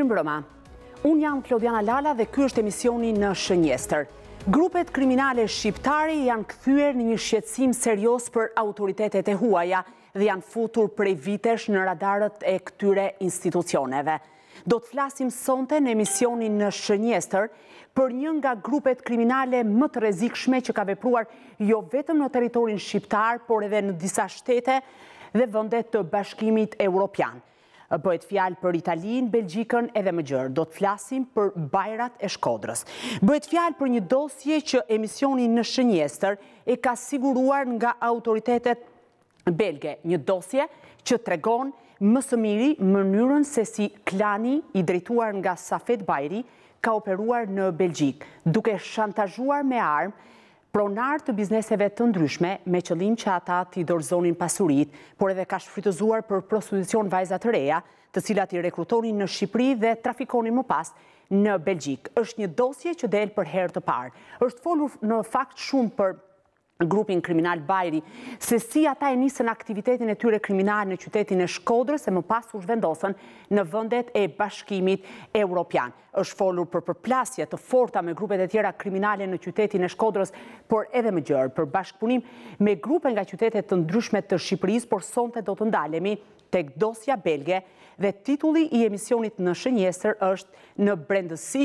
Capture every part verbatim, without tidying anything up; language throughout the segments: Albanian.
Mirëmbrëma. Unë jam Klodiana Lala dhe ky është emisioni Në Shënjestër. Grupet kriminale shqiptare janë kthyer në një shqetësim serioz për autoritetet e huaja dhe janë futur prej vitesh në radarët e këtyre institucioneve. Do të flasim sonte në emisionin Në Shënjestër për një nga grupet kriminale më të rrezikshme që ka vepruar jo vetëm në territorin shqiptar, por edhe në disa shtete dhe vende të Bashkimit Evropian. Bëhet fjalë për Italinë, Belgjikën edhe më gjërë. Do të flasim për Bajrat e Shkodrës. Bëhet fjalë për një dosje që emisioni Në Shënjestër e ka siguruar nga autoritetet belge. Një dosje që tregon më së miri mënyrën se si klani i drejtuar nga Safet Bajri ka operuar në Belgjik, duke shantazhuar me armë pronar të bizneseve të ndryshme me qëllim që ata t'i dorëzonin pasurit, por edhe ka shfrytëzuar për prostitucion vajza të reja, të cilat i rekrutonin në Shqipëri dhe trafikonin më pas në Belgjik. Është një dosje që del për herë të parë. Është folur në fakt shumë për grupin kriminal Bajri, se si ata e nisën aktivitetin e tyre kriminal në qytetin e Shkodrës e më pas u zhvendosën në vendet e Bashkimit Evropian. Është folur për përplasje të forta me grupet e tjera kriminale në qytetin e Shkodrës, por edhe më gjërë për bashkëpunim me grupe nga qytetet të ndryshme të Shqipërisë, por sonte do të ndalemi tek dosja belge dhe titulli i emisionit Në Shënjestër është Në brendësi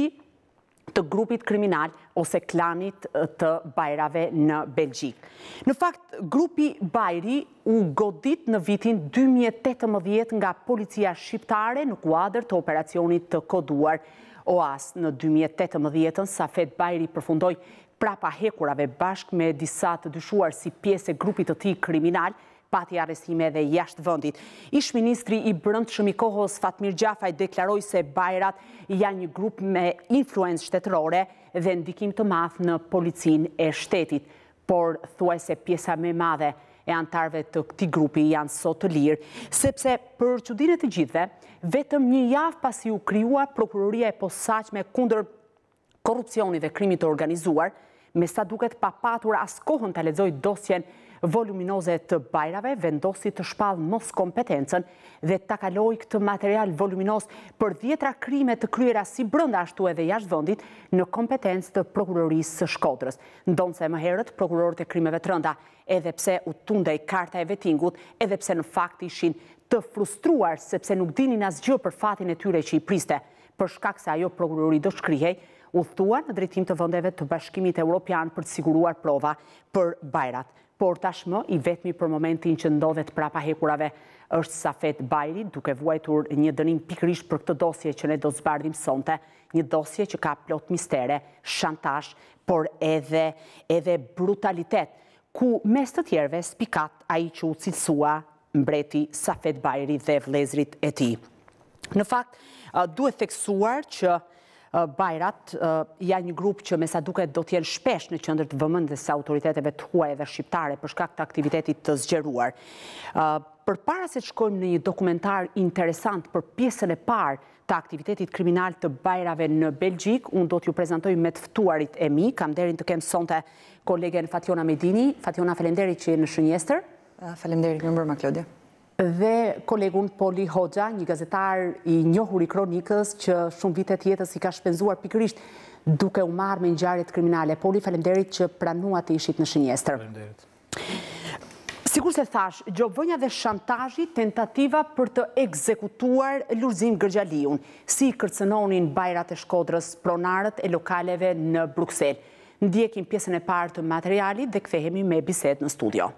të grupit kriminal ose klanit të Bajrave në Belgjik. Në fakt, grupi Bajri u godit në vitin dy mijë e tetëmbëdhjetë nga policia shqiptare në kuadër të operacionit të koduar O A S. Në dy mijë e tetëmbëdhjetë, Safet Bajri përfundoi prapa hekurave bashkë me disa të dyshuar si pjesë e grupit të tij kriminal, pati arrestime dhe jashtë vendit. Ish ministri i brendshëm i kohës Fatmir Gjafaj deklaroi se Bajrat janë një grup me influencë shtetërore dhe ndikim të madh në policinë e shtetit, por thuajse pjesa më e madhe e antarëve të këtij grupi janë sot të lirë, sepse për çudinë e të gjithëve, vetëm një javë pasi u krijua prokuroria e posaçme kundër korrupsionit dhe krimit të organizuar, me sa duket pa patur as kohën ta lexoj dosjen voluminoze të Bajrave, vendosi të shpall mos kompetencën dhe ta kaloi këtë material voluminoz për dhjetra krime të kryera si brenda ashtu edhe jashtë vendit në kompetencë të prokurorisë së Shkodrës. Ndonse më herët prokurorët e krimeve të rënda, edhe pse u tundej karta e vettingut, edhe pse në fakt ishin të frustruar sepse nuk dinin asgjë për fatin e tyre që i priste, për shkak se ajo prokurori do shkrihej, u thua në drejtim të vendeve të Bashkimit Evropian për të siguruar prova për Bajrat. Por tashmë i vetmi për momentin që ndodhet prapa hekurave është Safet Bajri, duke vuajtur një dënim pikërisht për këtë dosje që ne do të zbardhim sonte, një dosje që ka plot mistere, shantazh, por edhe edhe brutalitet, ku mes të tjerëve spikat ai që u cilësua mbreti Safet Bajri dhe vëllezërit e tij. Në fakt, duhet theksuar që Bajrat janë një grup që me sa duket do t'jenë shpesh në qendër të vëmendjes së autoriteteve të huaja dhe shqiptare për shkak të aktivitetit të zgjeruar. Përpara se të shkojmë në një dokumentar interesant për pjesën e parë të aktivitetit kriminal të Bajrave në Belgjik, unë do t'ju prezantoj me të ftuarit e mi. Kam nderin të kem sonte kolegen Fationa Medini. Fationa, faleminderit që je në Shënjestër. Faleminderit, mirëmbrëma Klodia. Dhe kolegun Poli Hoxha, një gazetar i njohur i kronikës që shumë vite të jetës i ka shpenzuar pikërisht duke u marrë me ngjarjet kriminale. Poli, faleminderit që pranuat të ishit në Shënjestër. Faleminderit. Sikur se thash, gjobëvënja dhe shantazhi, tentativa për të ekzekutuar Lulzim Gërgjaliun, si kërcënonin Bajrat e Shkodrës pronarët e lokaleve në Bruksel. Ndjekim pjesën e parë të materialit dhe kthehemi me bisedë në studio.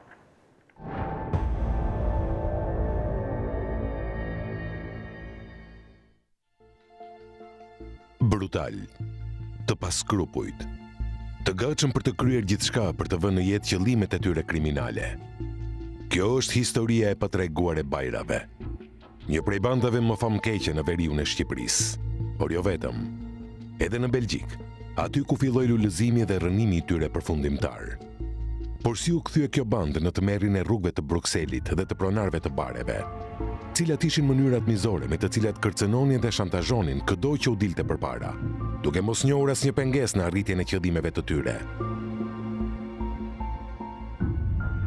Brutal, të paskrupujt, të gatshëm për të kryer gjithçka për të vënë në jetë qëllimet e tyre kriminale. Kjo është historia e patreguar e Bajrave, një prej bandave më famkeqe në veriun e Shqipërisë, por jo vetëm, edhe në Belgjik, aty ku filloi lulëzimi dhe rënimi i tyre përfundimtar. Por si u kthye kjo bandë në tmerrin e rrugëve të Brukselit dhe të pronarëve të bareve, cilat ishin mënyrat mizore me të cilat kërcënonin dhe shantazhonin çdo që u dilte përpara, duke mos njohur asnjë pengesë në arritjen e qëllimeve të tyre.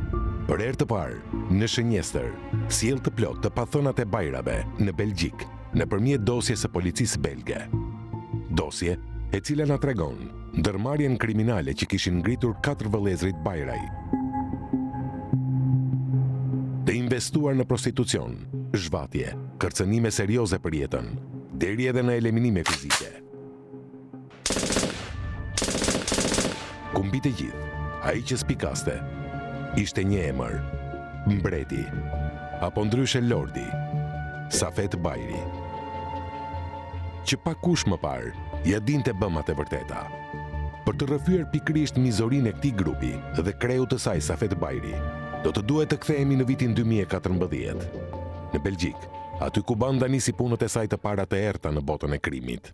Për herë të parë, në Shënjestër, sjell të plot të pathonat e Bajrave në Belgjik, nëpërmjet dosjes së policisë belge. Dosje e cila na tregon ndërmarrjen kriminale që kishin ngritur katër vëllezrit Bajraj. Të investuar në prostitucion, zhvatje, kërcënime serioze për jetën, deri edhe në eliminime fizike. Ku mbi të gjithë, ai që spikaste, ishte një emër, Mbreti, apo ndryshe Lordi, Safet Bajri, që pa kush më parë, ja dinte bëmat e vërteta. Për të rrëfyer pikërisht mizorinë e këtij grupi dhe kreut të saj Safet Bajri, do të duhet të kthehemi në vitin dy mijë e katërmbëdhjetë, në Belgjik, aty ku banda nisi punët e saj të para të errta në botën e krimit.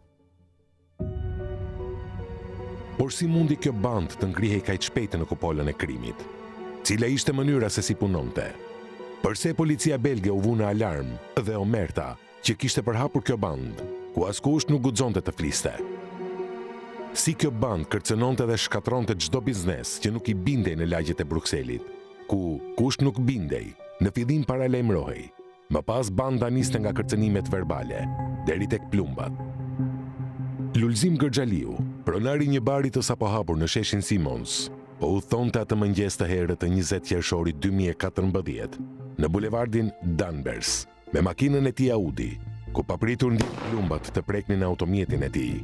Por si mundi kjo band të ngrihej kaq shpejt në kupolën e krimit? Cila ishte mënyra se si punonte? Përse policia belge u vu në alarm dhe omerta që kishte përhapur kjo band, ku askush nuk guxonte të fliste? Si kjo band kërcënonte dhe shkatronte çdo biznes që nuk i bindej në lagjet e Brukselit, ku kush nuk bindej, në fillim paralajmërohej. Më pas banda niste nga kërcënimet verbale, deri tek plumbat. Lulzim Gërxhaliu, pronari një bari të sapo hapur në sheshin Simons, po u thonte atë mëngjes të herët të njëzet qershorit dy mijë e katërmbëdhjetë, në bulevardin Danvers, me makinën e tij Audi, ku papritur ndjen plumbat të preknin automjetin e tij.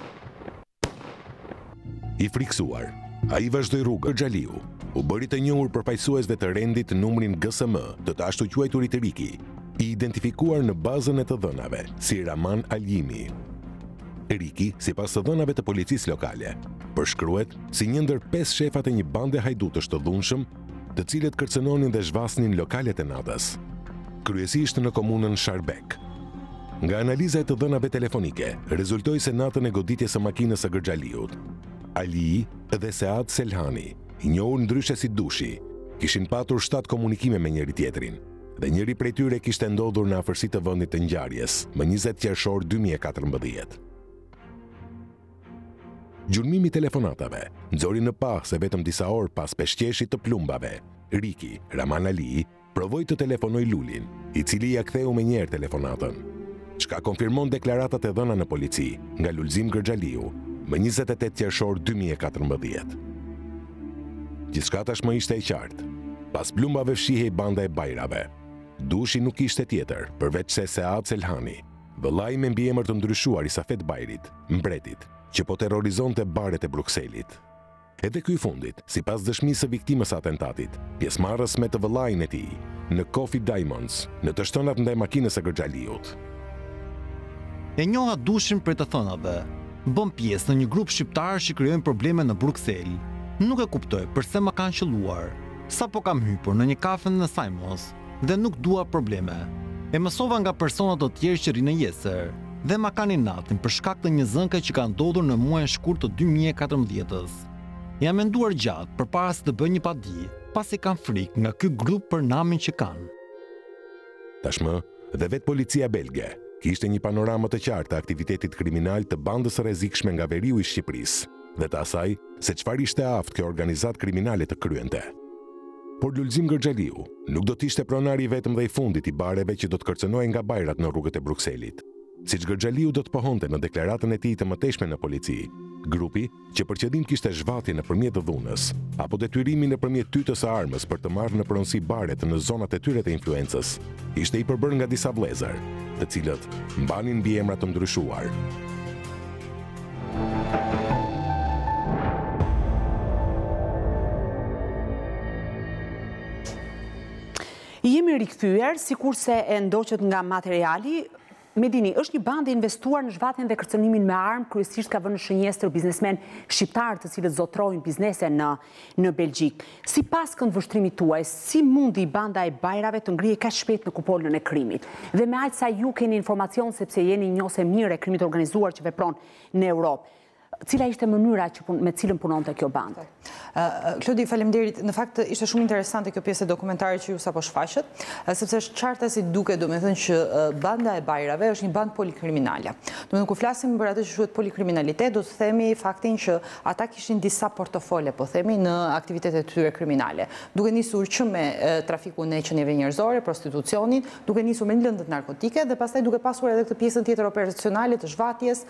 I friksuar, ai vazhdoi rrugën. Gërxhaliu u bëri të njohur për pajisuesve të rendit numrin G S M të të ashtu quajturit Riki, i identifikuar në bazën e të dhënave si Raman Aljimi. Riki, sipas të dhënave të policisë lokale, përshkruhet si një ndër pesë shefat e një bande hajdutësh të dhunshëm, të cilët kërcënonin dhe zhvasnin lokalet e natës, kryesisht në komunën Sharbek. Nga analiza e të dhënave telefonike, rezultoi se natën e goditjes së makinës së Gërxhaliut, Ali dhe Sead Selhani, i njohur ndryshe si Dushi, kishin patur shtatë komunikime me njëri tjetrin, dhe njëri prej tyre kishte ndodhur në afërsi të vendit të ngjarjes, më njëzet qershor dy mijë e katërmbëdhjetë. Gjurmimi i telefonatave nxori në pah se vetëm disa orë pas peshqeshit të plumbave, Riki, Raman Ali, provoi të telefonoj Lulin, i cili ja ktheu me njerë telefonatën, çka konfirmon deklaratat e dhëna në polici nga Lulzim Gërxhaliu, më njëzet e tetë qershor dy mijë e katërmbëdhjetë. Gjithçka tashmë ishte e qartë. Pas plumbave fshihej banda e Bajrave. Dushi nuk ishte tjetër, përveç se Sead Selhani, vëllai me mbiemër të ndryshuar i Safet Bajrit, Mbretit, që po terrorizonte baret e Brukselit. Edhe ky i fundit, sipas dëshmisë së viktimës së atentatit, pjesëmarrës me të vëllain e tij, në Coffee Diamonds, në të shtënat ndaj makinës së Gërxhaliut. E njoha Dushin për të thënave. Bën pjesë në një grup shqiptar që krijojnë probleme në Bruksel. Nuk e kuptoj përse më kanë qelluar. Sapo kam hyrë në një kafe në Simons dhe nuk dua probleme. E mësova nga persona të tjerë që rinë në Jesër dhe ma kanë natin për shkak të një zënke që ka ndodhur në muajin shkurt të dy mijë e katërmbëdhjetës. Jam menduar gjatë përpara se të bëj një padi, pasi kanë frikë nga ky grup për namin që kanë. Tashmë, dhe vetë policia belge kishte një panoramë të qartë të aktivitetit kriminal të bandës së rrezikshme nga veriu i Shqipërisë dhe të asaj se çfarë ishte aftë kjo organizatë kriminale të kryente. Por Lulzim Gërxhaliu nuk do të ishte pronari vetëm dhe i fundit i bareve që do të kërcënohej nga bajrat në rrugët e Brukselit. Siç Gërxhaliu do të pohonte në deklaratën e tij të mëtejshme në polici, grupi që për qëllim kishte zhvatje nëpërmjet dhunës apo detyrimin nëpërmjet tytës së armës për të marrë në pronësi baret në zonat e tyre të influencës, ishte i përbërë nga disa vëllezër, të cilët mbanin mbiemra të ndryshuar. Jemi rikthyer, sikurse e ndoqët nga materiali. Medini, është një bandë investuar në zhvatjen dhe kërcënimin me armë, kryesisht ka vënë në shënjestër biznesmen shqiptar të cilët zotrojnë biznese në, në Belgjik. Si pas këndvështrimit tuaj, si mundi banda e Bajrave të ngrihej kaq shpejt në kupolën e krimit? Dhe me aq sa ju keni informacion sepse jeni njose mirë e krimit organizuar që vepron në Europë. Cila ishte mënyra me cilën punonte kjo bandë? Klodi, faleminderit. Në fakt, ishte shumë interesante kjo pjesë e dokumentarit që ju sapo shfaqët, sepse është qarta si duke, do me thënë që banda e bajrave është një bandë polikriminale. Do me thënë, ku flasim për atë që shuhet polikriminalitet, do të themi faktin që ata kishin disa portofole, po themi, në aktivitetet tyre kriminale. Duke nisur që me trafiku në qenieve njerëzore, prostitucionin, duke nisur me lëndët narkotike dhe pastaj duke pasur edhe këtë pjesën tjetër operacionale të zhvatjes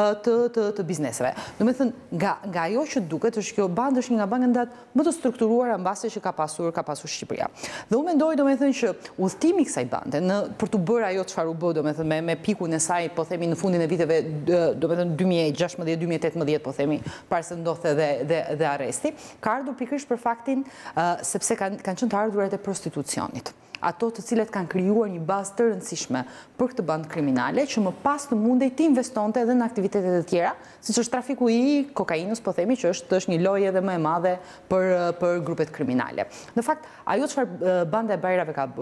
të bizneseve. Do me thënë, nga ajo që duket është kjo bandë është një nga bandat më të strukturuara mbase që ka pasur ka pasur Shqipëria. Dhe unë mendoj, domethënë, që udhëtimi i kësaj bande në për të bërë ajo çfarë u bë, domethënë me me pikun e saj, po themi në fundin e viteve, domethënë dy mijë e gjashtëdhjetë dy mijë e tetëmbëdhjetë, po themi, para se ndodhte dhe dhe dhe arresti, ka ardhur pikërisht për faktin sepse kanë kanë qenë të ardhurat e prostitucionit. Ato të cilët kanë krijuar një bazë të rëndësishme për këtë bandë kriminale, që më pas të mundej të investonte edhe në aktivitetet e tjera, siç është trafiku i kokainës, po themi që është është një lojë edhe më e madhe për për grupet kriminale. Në fakt, ajo çfarë banda e bajrave ka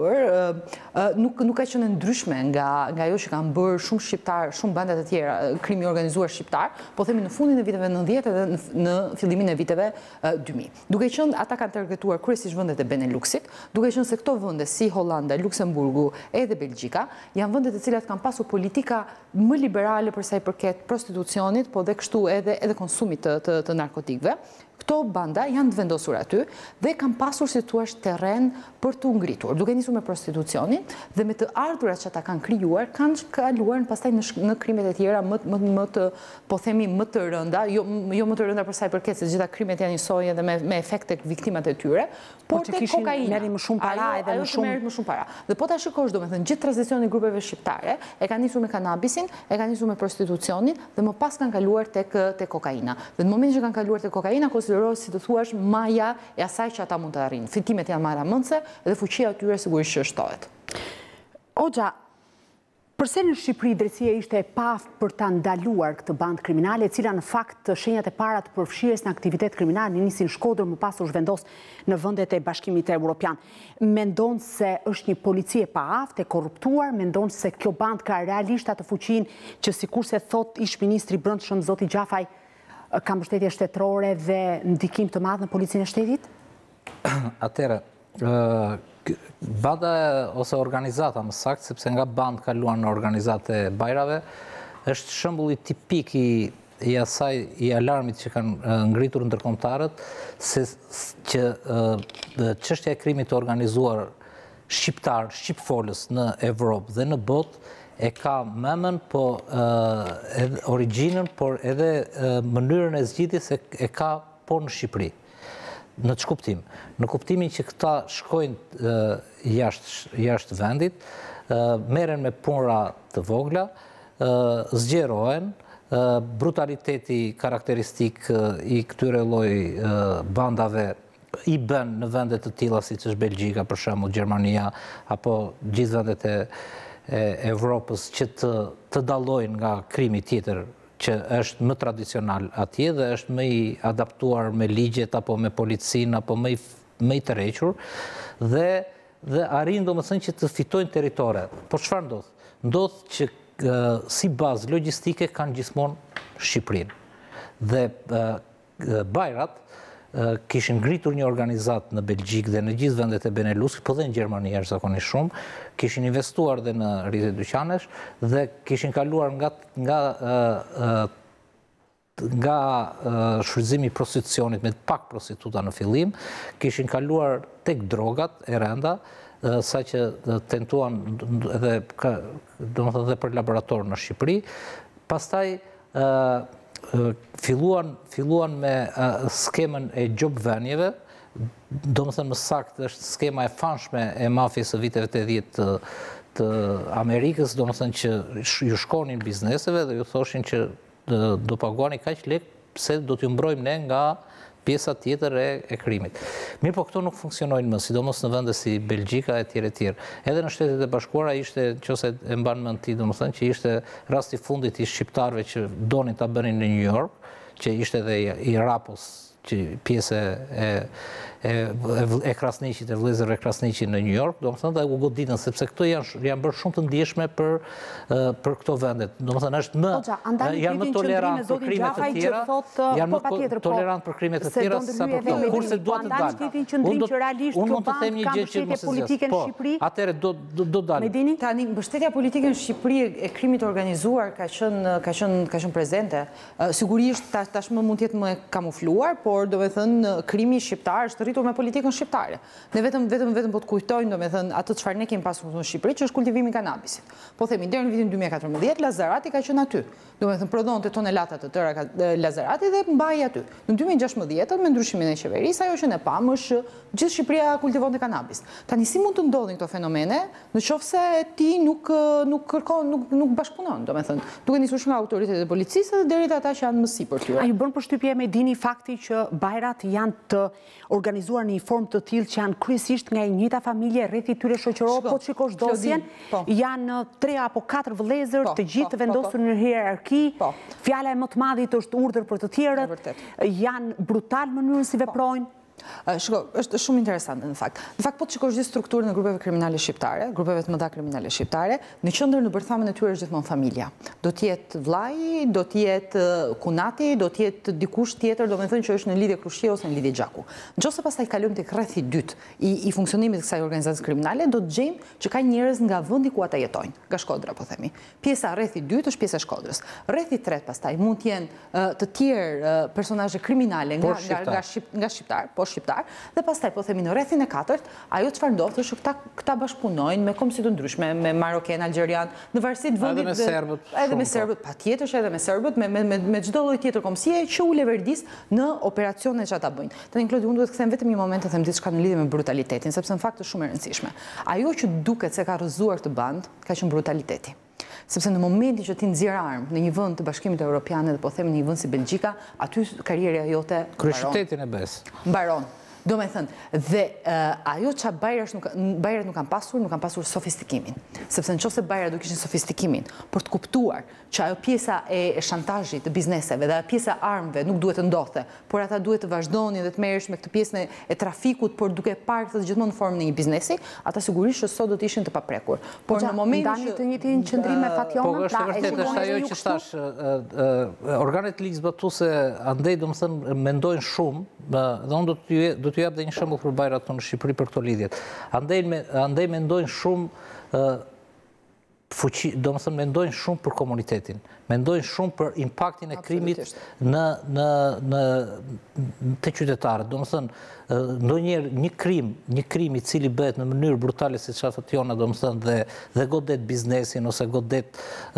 bërë, nuk nuk ka qenë ndryshme nga nga ajo që kanë bërë shumë shqiptar, shumë bandat e tjera, krimi organizuar shqiptar, po themi në fundin e viteve nëntëdhjetë edhe në fillimin e viteve dy mijë. Duke qenë ata kanë targetuar kryesisht vendet e Beneluxit, duke qenë se këto vende si Hollanda, Luksemburgu edhe Belgjika janë vendet të cilat kanë pasur politika më liberale për sa i përket prostitucionit, po dhe kështu edhe edhe konsumit të, të, të narkotikëve. Këto banda janë të vendosur aty dhe kanë pasur, si thua, terren për të ngritur, duke nisur me prostitucionin dhe me të ardhurat që ata kanë krijuar, kanë kaluar pastaj në, në krimet e tjera më, më, më të, po themi, më të rënda, jo, jo më të rënda për sa i përket se gjitha krimet janë njësoj edhe me, me efekte viktimat e tyre, por po tek kokaina. Merri më shumë para ajo, edhe ajo më shumë merret më shumë para. Dhe po ta shikosh, domethënë, gjithë tranzicionin e grupeve shqiptare e kanë nisur me kanabisin, e kanë nisur me prostitucionin dhe më pas kanë kaluar tek tek kokaina. Dhe në momentin që kanë kaluar tek kokaina, konsiderohet, si të thuash, maja e asaj që ata mund të arrijnë. Fitimet janë marramëndse dhe fuqia e tyre sigurisht që shtohet. Oxha, përse në Shqipëri drejtësia ishte e paftë për ta ndaluar këtë bandë kriminale, e cila në fakt shenjat e para të përfshirjes në aktivitet kriminal nisin Shkodër, më pas u zhvendos në vendet e Bashkimit Evropian. Mendon se është një polici e paaftë, e korruptuar, mendon se kjo bandë ka realisht atë fuqinë që sikurse thot ish ministri i Brendshëm zoti Gjafaj, ka mbështetje shtetërore dhe ndikim të madh në policinë e shtetit? Atëherë, banda ose organizata më saktë, sepse nga bandë kaluan në organizate e bajrave, është shembulli tipik i i asaj i alarmit që kanë ngritur ndërkombëtarët se që çështja e krimit të organizuar shqiptar, shqipfolës në Evropë dhe në botë e ka memën, po edhe origjinën, por edhe mënyrën e zgjidhjes e ka po në Shqipëri. Në ç'kuptim? kuptim? Në kuptimin që këta shkojnë jashtë jashtë vendit, merren me punra të vogla, zgjerohen, brutaliteti karakteristik i këtyre lloj bandave i bën në vende të tilla siç është Belgjika, për shembull Gjermania, apo gjithë vendet e e Evropës që të, të dallojnë nga krimi tjetër që është më tradicional atje dhe është më i adaptuar me ligjet apo me policinë apo më i, më i tërhequr dhe dhe arrin domethënë që të fitojnë territore. Por çfarë ndodh? Ndodh që e, si bazë logjistike kanë gjithmonë Shqipërinë. Dhe e, bajrat kishin ngritur një organizat në Belgjikë dhe në gjithë vendet e Benelux, po dhe në Gjermani jashtëzakonisht shumë, kishin investuar dhe në rrjetet dyqanesh dhe kishin kaluar nga nga nga shfrytëzimi i prostitucionit me pak prostituta në fillim, kishin kaluar tek drogat e rënda, saqë tentuan edhe domethënë edhe për laborator në Shqipëri, pastaj filluan filluan me skemën e gjobvenjeve, domethënë më saktë është skema e famshme e mafjes së viteve tetëdhjetë të, të Amerikës, domethënë që ju shkonin bizneseve dhe ju thoshin që do paguani kaq lek pse do t'ju mbrojmë ne nga pjesa tjetër e, e krimit. Mirë, po këto nuk funksionojnë më, sidomos në vende si Belgjika e tjerë e tjerë. Edhe në Shtetet e Bashkuara ishte, nëse e mban mend ti, domethënë që ishte rasti fundit i shqiptarëve që donin ta bënin në New York, që ishte edhe i Rapos që pjesë e Krasniqit, e vëllezërve Krasniqit në New York, do më thënë, dhe u goditën, sepse këto janë bërë shumë të ndjeshme për këto vendet. Do më thënë, është më, janë më tolerant për krimet të tjera, janë më tolerant për krimet të tjera, sa për këto, kurse duat të dalë. Unë mund të them një gjë që mos e zgjasë. Po, atëre do dalë. Tani, mbështetja politike në Shqipëri e krimit organizuar ka qenë prezente. Sigurisht, tashmë mund tjetë më kamufluar, por do me thënë, krimi shqiptar është rritur me politikën shqiptare. Ne vetëm vetëm po të kujtojnë, do me thënë, atë çfarë ne kemi pasur në Shqipëri, që është kultivimi i kanabisit. Po themi, deri në vitin dy mijë e katërmbëdhjetë, Lazarati ka qenë aty. Do me thënë, prodhonte tonelata të tëra Lazarati dhe mbaj aty. Në dy mijë e gjashtëmbëdhjetë, me ndryshimin e qeverisë, ajo që ne pamë është gjithë Shqipëria kultivonte kanabis. Tani si mund të ndodhin këto fenomene, nëse ti nuk nuk kërkon, nuk bashkëpunon, do me thënë, duke nisur nga autoritetet e policisë dhe deri te ata që janë më sipër tyre. A ju bën përshtypje me dini fakti që bajrat janë të organizuar në një formë të tillë që janë kryesisht nga e njëjta familje, rrethi tyre shoqëror, po të shikosh dosjen, janë tre apo katër vëllezër, të gjithë vendosur në hierarki, fjala e më të madhit është urdhër për të tjerët, janë brutal mënyrën si veprojnë. Shiko, është shumë interesante në fakt. Në fakt, po të shikosh gjithë strukturën e grupeve kriminale shqiptare, grupeve të mëdha kriminale shqiptare, në qendër në bërthamën e tyre është gjithmonë familja. Do të jetë vllai, do të jetë kunati, do të jetë dikush tjetër, do të thënë që është në lidhje krushie ose në lidhje gjaku. Nëse pastaj kalojmë tek rrethi i dytë i, i funksionimit të kësaj organizacije kriminale, do të gjejmë që ka njerëz nga vendi ku ata jetojnë, nga Shkodra po themi. Pjesa rrethi i dytë është pjesa e Shkodrës. Rrethi i tretë pastaj mund të jenë të tjerë personazhe kriminale nga nga nga shqiptar, po shqiptar, dhe pastaj po themi në rrethin e katërt, ajo çfarë ndodh është këta këta bashkëpunojnë me komisi të ndryshme, me maroken, algerian, në varësi të vendit, edhe me serbët, edhe me serbët, patjetër që edhe me serbët, me me me çdo lloj tjetër komisie që u leverdis në operacione që ata bëjnë. Tani Klodi, unë duhet të them vetëm një moment të them diçka në lidhje me brutalitetin, sepse në fakt është shumë e rëndësishme. Ajo që duket se ka rrëzuar të band, ka qenë brutaliteti. Sepse në momentin që ti nxjerr armë në një vend të Bashkimit Evropian dhe po them në një vend si Belgjika, aty karriera jote kryeqytetin e bes. Mbaron. Do me thënë, dhe ajo që bajrat nuk kanë pasur, nuk kanë pasur sofistikimin. Sepse në qofse bajrat do kishin sofistikimin, për të kuptuar që ajo pjesa e shantazhit të bizneseve dhe pjesa e armëve nuk duhet të ndodhte, por ata duhet të vazhdonin dhe të merresh me këtë pjesën e trafikut, por duke parë këtë gjithmonë në formën e një biznesi, ata sigurisht që sot do të ishin të paprekur. Por në momentin që të njëjtin qendrim me Fationën, po është vërtet është ajo që thash, organet ligjzbatuese andej domethënë mendojnë shumë, dhe unë do të t'ju jap dhe një shembull për bajrat në Shqipëri për këto lidhjet. Andej mendojnë shumë fuqi, do më thënë mendojnë shumë për komunitetin, mendojnë shumë për impaktin e krimit në në në të qytetarët. Do më thënë, ndonjëherë një krim, një krim i cili bëhet në mënyrë brutale siç thotë Jona, do më thënë, dhe dhe godet biznesin ose godet,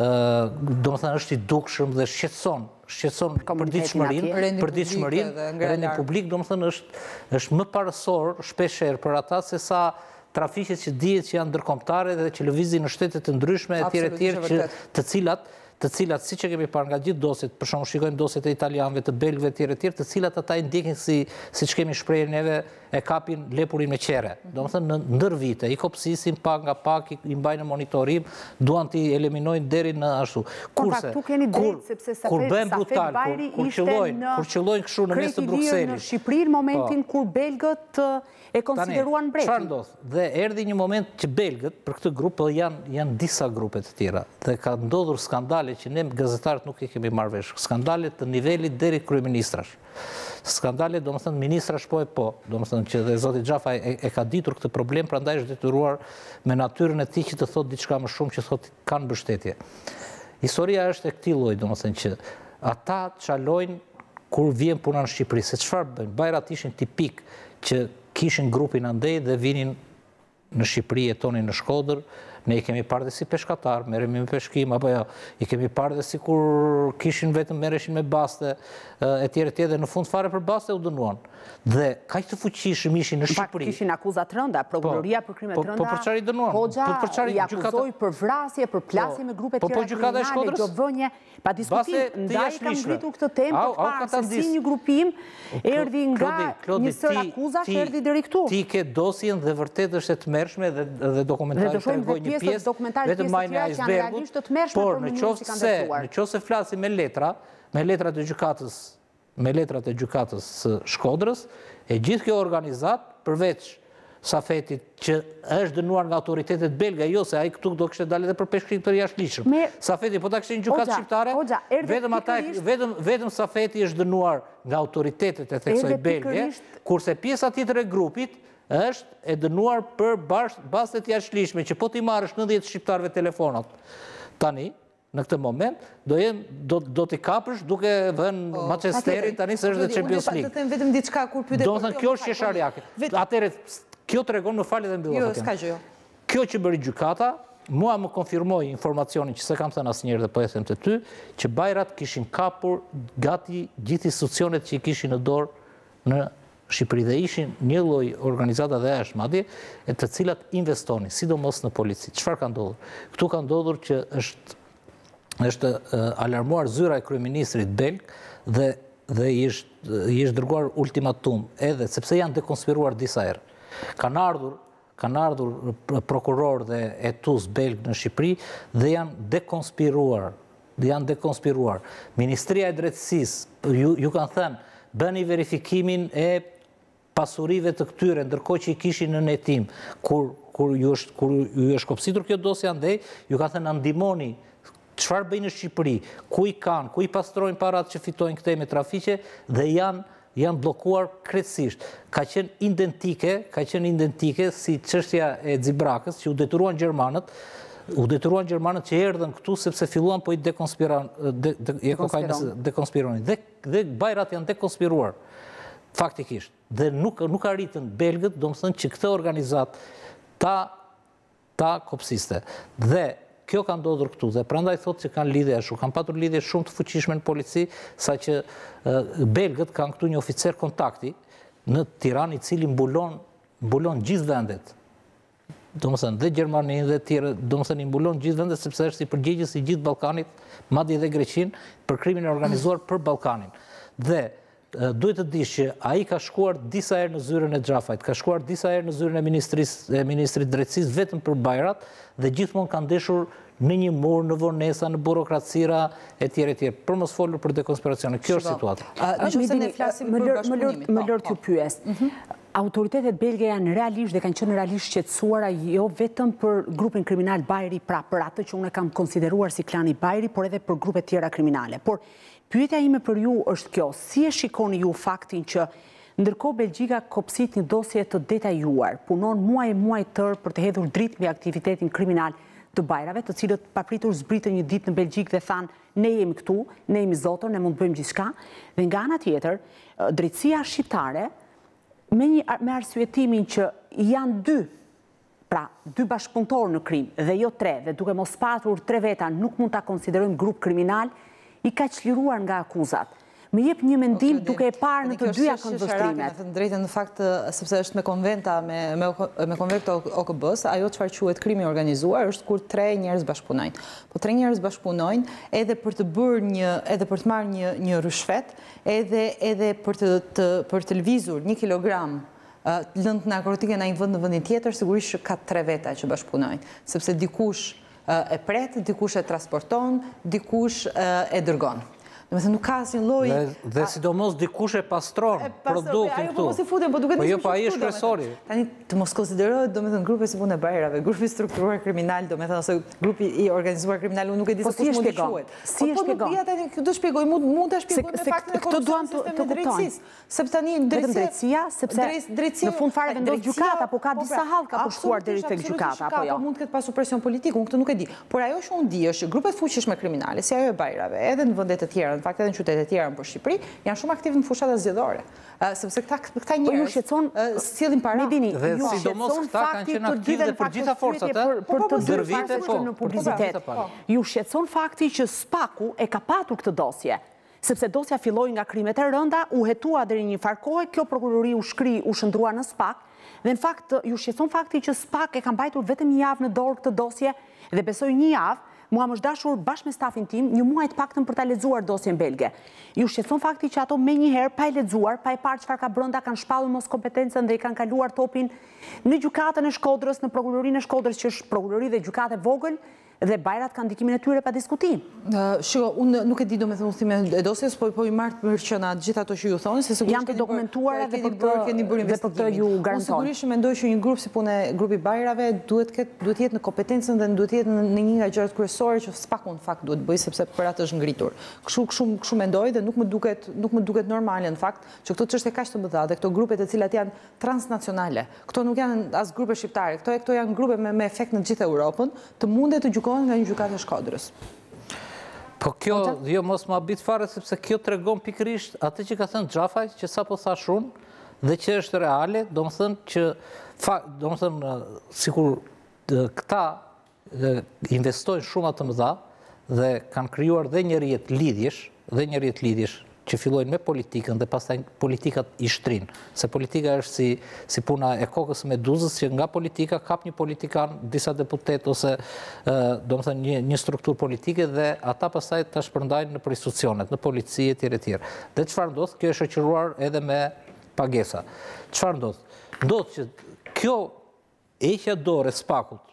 do më thënë, është i dukshëm dhe shqetëson shqetëson përditshmërinë, përditshmërinë, rendin publik, do më thënë, është është më parësor shpeshherë për ata se sa trafiqet që dihet që janë ndërkombëtare dhe që lëvizin në shtete të ndryshme e tjera tjera që të cilat të cilat siç e kemi parë nga gjithë dosjet, për shembull shikojmë dosjet e italianëve, të belgëve etj etj, të cilat ata i ndjekin si siç kemi shprehur neve, e kapin lepurin me qere. Domethënë në ndër vite i kopsisin pak nga pak, i mbajnë në monitorim, duan t'i eliminojnë deri në ashtu. Kurse kur bëhen brutal, kur qellojnë, kur qellojnë kështu në mes të Brukselit. Në Shqipëri në momentin kur belgët e konsideruan mbretin. Çfarë ndodh? Dhe erdhi një moment që belgët për këtë grup janë janë disa grupe të tjera dhe ka ndodhur skandale që ne gazetarët nuk i kemi marrë vesh. Skandale të nivelit deri kryeministrash. Skandale, do më thënë, ministrash po e po, do më thënë që dhe zoti Xhafa e, e ka ditur këtë problem, prandaj është detyruar me natyrën e tij që të thotë diçka më shumë që thotë kanë mbështetje. Historia është e këtij lloji, do më thënë që ata çalojnë kur vjen puna në Shqipëri, se çfarë bëjnë? Bajrat ishin tipik që kishin grupin andej dhe vinin në Shqipëri, jetonin në Shkodër, ne i kemi parë dhe si peshkatar, merremi me peshkim, apo jo, i kemi parë dhe si kur kishin vetëm merreshin me baste, etj etj, dhe në fund fare për baste u dënuan. Dhe kaq të fuqishëm ishin në Shqipëri. Kishin akuzat të rënda, prokuroria për krime të rënda. Po për çfarë i dënuan? Hoxha i akuzoi për vrasje, për plasje me grupe të tjera kriminale, gjobënje, pa diskutim. Ndaj kam ngritur këtë temë për të parë se si një grupim erdhi nga një sër akuzash erdhi deri këtu. Ti ke dosjen dhe vërtet është e tmerrshme dhe dhe dokumentari tregoi një pjesë vetëm majën e icebergut, por në qoftë se në qoftë se flasim me letra, me letra të gjykatës me letrat e gjykatës së Shkodrës, e gjithë kjo organizat, përveç Safetit që është dënuar nga autoritetet belga, jo se ai këtu do kishte dalë edhe për peshkrim të jashtëligjshëm. Safeti po ta kishte në gjykatë shqiptare, vetëm ata vetëm vetëm Safeti është dënuar nga autoritetet e theksoj belge, kurse pjesa tjetër e grupit është e dënuar për bazë të jashtëligjshme, që po ti marrësh nëntëdhjetë shqiptarëve telefonat. Tani në këtë moment, do jem, do, do t'i kapësh duke vënë Manchesterin tani se është dhe Champions League. Do të them vetëm diçka kur pyetet. Do të thënë kjo është qesharjake. Atëherë kjo tregon, më falë dhe mbyll. Jo, s'ka gjë. Kjo që bëri gjykata, mua më konfirmoi informacionin që s'e kam thënë asnjëherë dhe po e them te ty, që Bajrat kishin kapur gati gjithë institucionet që i kishin në dorë në Shqipëri dhe ishin një lloj organizata dhe është madje e të cilat investonin, sidomos në polici. Çfarë ka ndodhur? Ktu ka ndodhur që është është alarmuar zyra e kryeministrit belg dhe dhe i është i është dërguar ultimatum edhe sepse janë dekonspiruar disa herë. Kanë ardhur kanë ardhur prokuror dhe etus belg në Shqipëri dhe janë dekonspiruar, dhe janë dekonspiruar. Ministria e Drejtësisë ju, ju kanë thënë bëni verifikimin e pasurive të këtyre, ndërkohë që i kishin në netim, kur kur ju është kur ju është kopsitur kjo dosje andej, ju kanë thënë ndihmoni çfarë bëjnë në Shqipëri, ku i kanë, ku i pastrojnë parat që fitojnë këtej me trafiqe dhe janë janë bllokuar krejtësisht. Ka qenë identike, ka qenë identike si çështja e Xibrakës, që u detyruan gjermanët, u detyruan gjermanët që erdhën këtu sepse filluan po i dekonspiron, de, de, dekonspironin. Dhe dhe Bajrat janë dekonspiruar faktikisht. Dhe nuk nuk arritën belgët, domethënë që këtë organizat ta ta kopsiste. Dhe kjo ka ndodhur këtu dhe prandaj thotë që kanë lidhje ashtu, kanë patur lidhje shumë të fuqishme në polici, saqë belgët kanë këtu një oficer kontakti në Tiranë i cili mbulon mbulon gjithë vendet. Domethënë dhe Gjermaninë dhe tjerë, domethënë i mbulon gjithë vendet sepse është i përgjegjës i gjithë Ballkanit, madje edhe Greqinë për krimin e organizuar për Ballkanin. Dhe duhet të dish që ai ka shkuar disa herë në zyrën e Xhafait, ka shkuar disa herë në zyrën e ministrisë e ministrit drejtësisë vetëm për Bajrat dhe gjithmonë ka ndeshur në një mur, në vonesa, në burokracira etj etj. Për mos folur për dekonspiracione. Kjo është situata. Nëse ne flasim për bashkëpunimin. Më lër t'ju pyes. Autoritetet belge janë realisht dhe kanë qenë realisht shqetësuara jo vetëm për grupin kriminal Bajri, pra për atë që unë kam konsideruar si klani Bajri, por edhe për grupe tjera kriminale. Por pyetja ime për ju është kjo, si e shikoni ju faktin që ndërkohë Belgjika kopsit një dosje të detajuar, punon muaj e muaj tërë për të hedhur dritë mbi aktivitetin kriminal të Bajrave, të cilët papritur zbritën një ditë në Belgjik dhe thanë, ne jemi këtu, ne jemi zotër, ne mund të bëjmë gjithçka, dhe nga ana tjetër, drejtësia shqiptare me një me arsyetimin që janë dy, pra dy bashkëpunëtorë në krim dhe jo tre, dhe duke mos patur tre veta nuk mund ta konsiderojmë grup kriminal, i ka çliruar nga akuzat. Më jep një mendim duke e parë në të dyja këndvështrimet. Në drejtën në fakt, sepse është me konventa, me, me, me konvent O K B-s, ajo çfarë quhet krimi organizuar është kur tre njerëz bashkëpunojnë. Po tre njerëz bashkëpunojnë edhe për të bërë një, edhe për të marrë një, një rishfet, edhe, edhe për të, të, për të lëvizur një kilogram lëndë narkotike në një vend në vendin tjetër, sigurisht që ka tre veta që bashkëpunojnë, sepse dikush e pret, dikush e transporton, dikush e dërgon. Dhe nuk ka asnjë lloj dhe sidomos dikush e pastron produktin këtu. Po mos i futen, po duket po jo, po ai është kryesori. Tani të mos konsiderohet domethënë grupi si punë e Bajrave, grupi strukturuar kriminal, domethënë ose grupi i organizuar kriminal, unë nuk e di se kush mund të quhet. Si e shpjegon? Po tani këtu do shpjegoj, mund mund ta shpjegoj me faktin e korrupsionit të drejtësisë. Sepse tani drejtësia, sepse në fund fare vendos gjykata, po ka disa hall ka pushtuar deri tek gjykata apo jo. Po mund të ketë pasur presion politik, unë këtë nuk e di. Por ajo që unë di është që grupet fuqishme kriminale, si ajo e Bajrave, edhe në vende të tjera, në fakt edhe në qytete të tjera për Shqipëri, janë shumë aktiv në fushat zgjedhore. Sepse këta këta njerëz sillin para. Dhe sidomos këta kanë qenë aktiv dhe për gjitha forcat, për të ndër vite po në publicitet. Ju shqetëson fakti që Spaku e ka patur këtë dosje, sepse dosja filloi nga krimet e rënda, u hetua deri një farë kohe, kjo prokurori u shkri, u shndrua në Spak, dhe në fakt ju shqetëson fakti që Spak e ka mbajtur vetëm një javë në dorë këtë dosje dhe besoj një javë. Mua më është dashur bashkë me stafin tim një muaj të paktën për ta lexuar dosjen belge. Ju shqetëson fakti që ato menjëherë pa e lexuar, pa e parë çfarë ka brenda, kanë shpallur mos kompetencën dhe i kanë kaluar topin në gjykatën e Shkodrës, në prokurorinë e Shkodrës që është prokurori dhe gjykatë e vogël, dhe bajrat kanë ndikimin e tyre pa diskutim. Shiko, unë nuk e di do me thënë uthime e dosjes, po po i martë për qëna gjitha ato që ju thonë, se janë të dokumentuara dhe për këtë ju garantojnë. Unë sigurisht mendoj që një grup si pune grupi bajrave duhet jetë në kompetencën dhe duhet jetë në një nga gjërat kryesore që SPAK-u në fakt duhet bëj, sepse për atë është ngritur. Kështu mendoj dhe nuk më duket nuk më duket normale në fakt që këto çështje kaq të mëdha dhe këto grupe të cilat janë transnacionale. Këto nuk janë as grupe shqiptare, këto këto janë grupe me me efekt në gjithë Europën, të mundet të gjykohen nga një gjykatë e Shkodrës. Po kjo, jo mos ma bit fare, sepse kjo të regon pikërisht atë që ka thënë Xhafaj, që sa po thash unë, dhe që është reale, do më thënë që, do më thënë, sikur këta investojnë shumë atë mëdha dhe kanë krijuar dhe një rjet lidhjesh, dhe një rjet lidhjesh, që fillojnë me politikën dhe pastaj politikat i shtrinë. Se politika është si, si puna e kokës me duzës, që nga politika kap një politikan, disa deputet ose do më thënë një, një struktur politike dhe ata pastaj ta shpërndajnë në për institucionet, në polici e tjere tjere. Dhe çfarë ndodh? Kjo është shoqëruar edhe me pagesa. Çfarë ndodh? Ndodh që kjo heqja dorë e SPAK-ut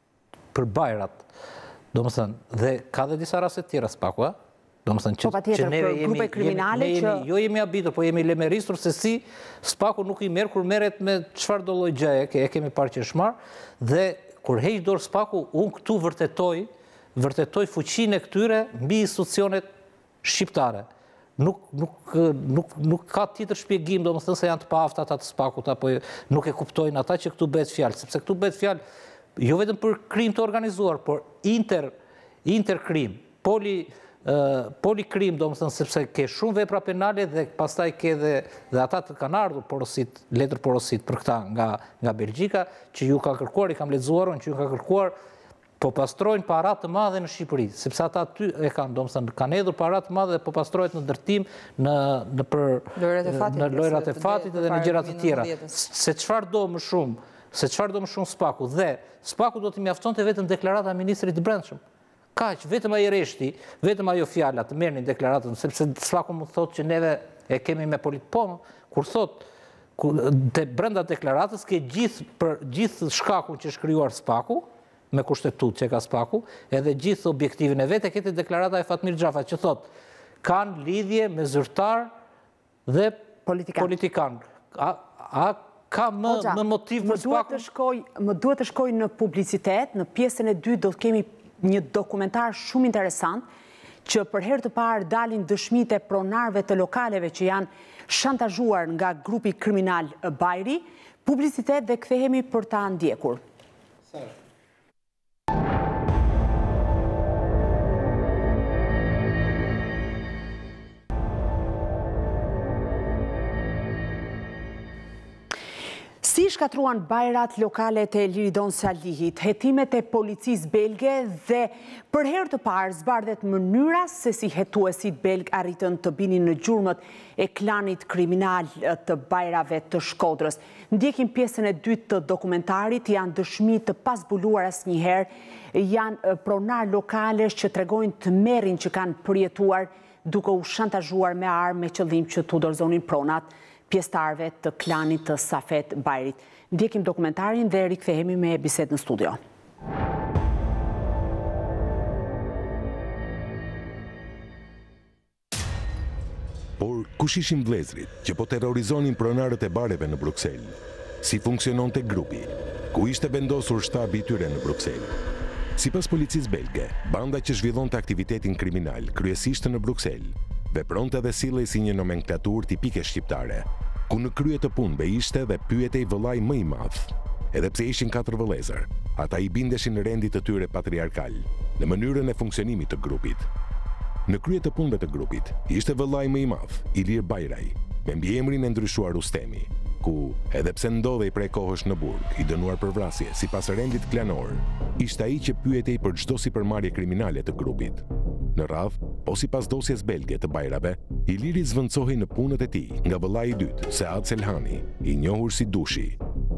për bajrat, do më thënë, dhe ka dhe disa raste tjera SPAK-u, do më thënë, po pa tjetër, për grupe kriminale që... Jo jemi abitur, po jemi lemeristur se si SPAK-u nuk i merë kur meret me çfarë do lloj gjëje, e kemi parë që është marë, dhe kur heq dorë SPAK-u, unë këtu vërtetoj, vërtetoj fuqinë e këtyre mbi institucionet shqiptare. Nuk, nuk, nuk, nuk ka tjetër shpjegim, do më thënë se janë të paaftë ata të SPAK-ut, apo nuk e kuptojnë ata që këtu bëhet fjalë, sepse këtu bëhet fjalë jo vetëm për krim të organizuar, por inter, interkrim, poli polikrim, do më thënë, sepse ke shumë vepra penale dhe pastaj ke dhe, dhe ata të kanë ardhur porosit, letër porosit për këta nga, nga Belgjika, që ju ka kërkuar, i kam lexuar unë, që ju ka kërkuar, po pastrojnë para të madhe në Shqipëri, sepse ata aty e kanë, do më thënë, kanë hedhur para të madhe dhe po pastrojnë në ndërtim në, në, për, në lojrat e fatit dhe në gjërat të tjera. Se çfarë do më shumë, se çfarë do më shumë SPAK-u, dhe SPAK-u do të mjaftonte vetëm deklarata e ministrit të Brendshëm. Kaq, vetëm ai reshti, vetëm ajo fjala të merrnin deklaratën, sepse SPAK-u më thotë që neve e kemi me politik. Po, kur thotë te brenda deklaratës ke gjithë për gjithë shkakun që është krijuar SPAK-u, me kushtetut që ka SPAK-u, edhe gjithë objektivin e vetë, e këtë deklarata e Fatmir Xhafa që thotë kanë lidhje me zyrtar dhe politikan. politikan. A, a ka më, Oqa, më motiv për SPAK-u? Më duhet të shkoj në publicitet, në pjesën e dytë do të kemi një dokumentar shumë interesant që për herë të parë dalin dëshmitë e pronarëve të lokaleve që janë shantazhuar nga grupi kriminal Bajri, publicitet dhe kthehemi për ta ndjekur. Si shkatruan bajrat lokale të Liridon Salihit, hetimet e policisë belge dhe për herë të parë zbardhet mënyra se si hetuesit belg arritën të binin në gjurmët e klanit kriminal të bajrave të Shkodrës. Ndjekim pjesën e dytë të dokumentarit, janë dëshmi të pasbuluar asnjëherë, janë pronar lokale që tregojnë të merrin që kanë përjetuar duke u shantazhuar me armë me qëllim që t'u dorëzonin pronat pjesëtarëve të klanit të Safet Bajrit. Ndjekim dokumentarin dhe rikthehemi me bisedë në studio. Por kush ishin vëllezërit që po terrorizonin pronarët e bareve në Bruksel? Si funksiononte grupi? Ku ishte vendosur shtabi i tyre në Bruksel? Sipas policisë belge, banda që zhvillonte aktivitetin kriminal kryesisht në Bruksel, vepronte dhe sillej si një nomenklaturë tipike shqiptare, ku në krye të punëve ishte dhe pyetej vëllai më i madh. Edhe pse ishin katër vëllezër, ata i bindeshin në rendit të tyre patriarkal, në mënyrën e funksionimit të grupit. Në krye të punëve të grupit ishte vëllai më i madh, Ilir Bajraj, me mbiemrin e ndryshuar Ustemi, ku edhe pse ndodhej prej kohësh në burg, i dënuar për vrasje sipas rendit klanor, ishte ai që pyetej për çdo sipërmarrje kriminale të grupit. Në radh, po sipas dosjes belge të bajrave, Iliri zvendçohej në punët e tij nga vëllai i dytë, Sead Selhani, i njohur si Dushi.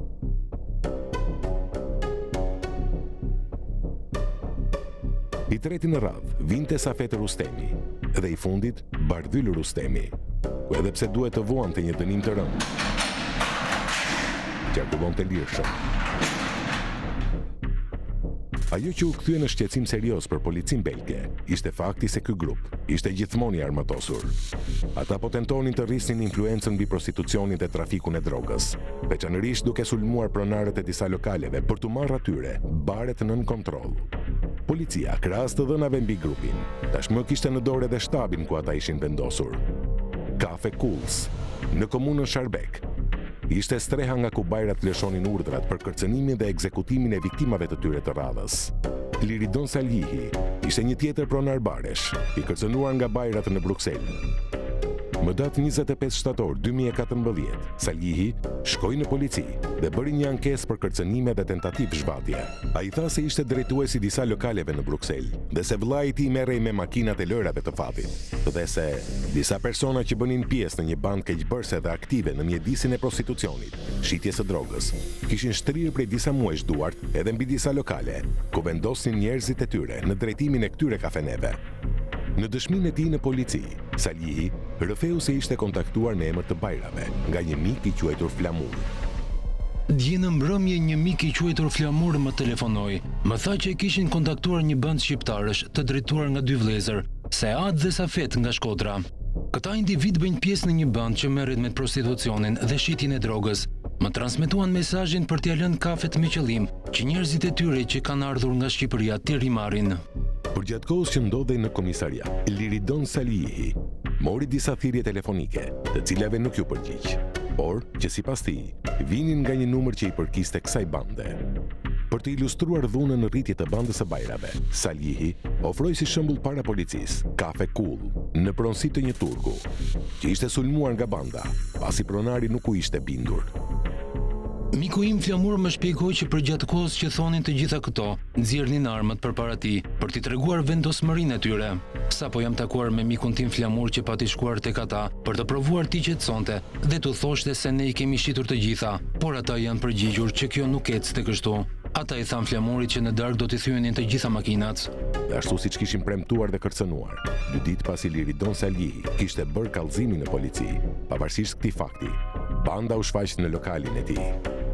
I treti në radh vinte Safet Rustemi dhe i fundit Bardhyl Rustemi, ku edhe pse duhet të vuante një dënim të rëndë, qarkullonte lirshëm. Ajo që u kthye në shqetësim serioz për policin belge, ishte fakti se ky grup ishte gjithmonë i armatosur. Ata po tentonin të rrisnin influencën mbi prostitucionin dhe trafikun e drogës, veçanërisht duke sulmuar pronarët e disa lokaleve për t'u marrë atyre baret nën kontroll. Policia, krahas të dhënave mbi grupin, tashmë kishte në dorë edhe shtabin ku ata ishin vendosur. Cafe Cools, në komunën Sharbek, ishte streha nga ku bajrat lëshonin urdhrat për kërcënimin dhe ekzekutimin e viktimave të tyre të radhës. Liridon Saljihi ishte një tjetër pronar baresh, i kërcënuar nga bajrat në Bruksel. Më datë njëzet e pesë shtator dy mijë e katërmbëdhjetë, Saljihi shkoi në polici dhe bëri një ankesë për kërcënime dhe tentativ zhvatje. Ai tha se ishte drejtuesi disa lokaleve në Bruksel dhe se vllai i tij merrej me makinat e lojrave të fatit, dhe se disa persona që bënin pjesë në një bandë keqbërëse dhe aktive në mjedisin e prostitucionit, shitjes së drogës, kishin shtrirë prej disa muajsh duart edhe mbi disa lokale, ku vendosin njerëzit e tyre në drejtimin e këtyre kafeneve. Në dëshminë e tij në polici, Saljihi rrëfeu se ishte kontaktuar në emër të bajrave nga një mik i quajtur Flamur. Dje në mbrëmje një mik i quajtur Flamur më telefonoi. Më tha që e kishin kontaktuar një band shqiptarësh të drejtuar nga dy vëllezër, Sead dhe Safet nga Shkodra. Këta individ bëjnë pjesë në një band që merret me prostitucionin dhe shitjen e drogës. Më transmetuan mesazhin për t'ia lënë kafet me qëllim që njerëzit e tyre që kanë ardhur nga Shqipëria t'i rimarrin. Për gjatë kohës që ndodhej në komisaria, Liridon Saljihi mori disa thirrje telefonike, të cilave nuk ju përgjigj, por që sipas tij vinin nga një numër që i përkiste kësaj bande. Për të ilustruar dhunën në rritje të bandës së bajrave, Saljihi ofroi si shembull para policisë Cafe Cool në pronësi të një turku, që ishte sulmuar nga banda, pasi pronari nuk u ishte bindur. Miku im Flamur më shpjegoi që për gjatë kohës që thonin të gjitha këto, nxjerrnin armët përpara tij për t'i treguar vendosmërinë e tyre. Sapo jam takuar me mikun tim Flamur që pati shkuar tek ata për të provuar t'i qetësonte dhe t'u thoshte se ne i kemi shitur të gjitha, por ata janë përgjigjur që kjo nuk ecte kështu. Ata i than Flamurit që në darkë do t'i thyenin të gjitha makinat. Ashtu siç kishin premtuar dhe kërcënuar, dy ditë pasi Liridon Saljihi kishte bërë kallëzimin në polici, pavarësisht këtij fakti, banda u shfaq në lokalin e tij.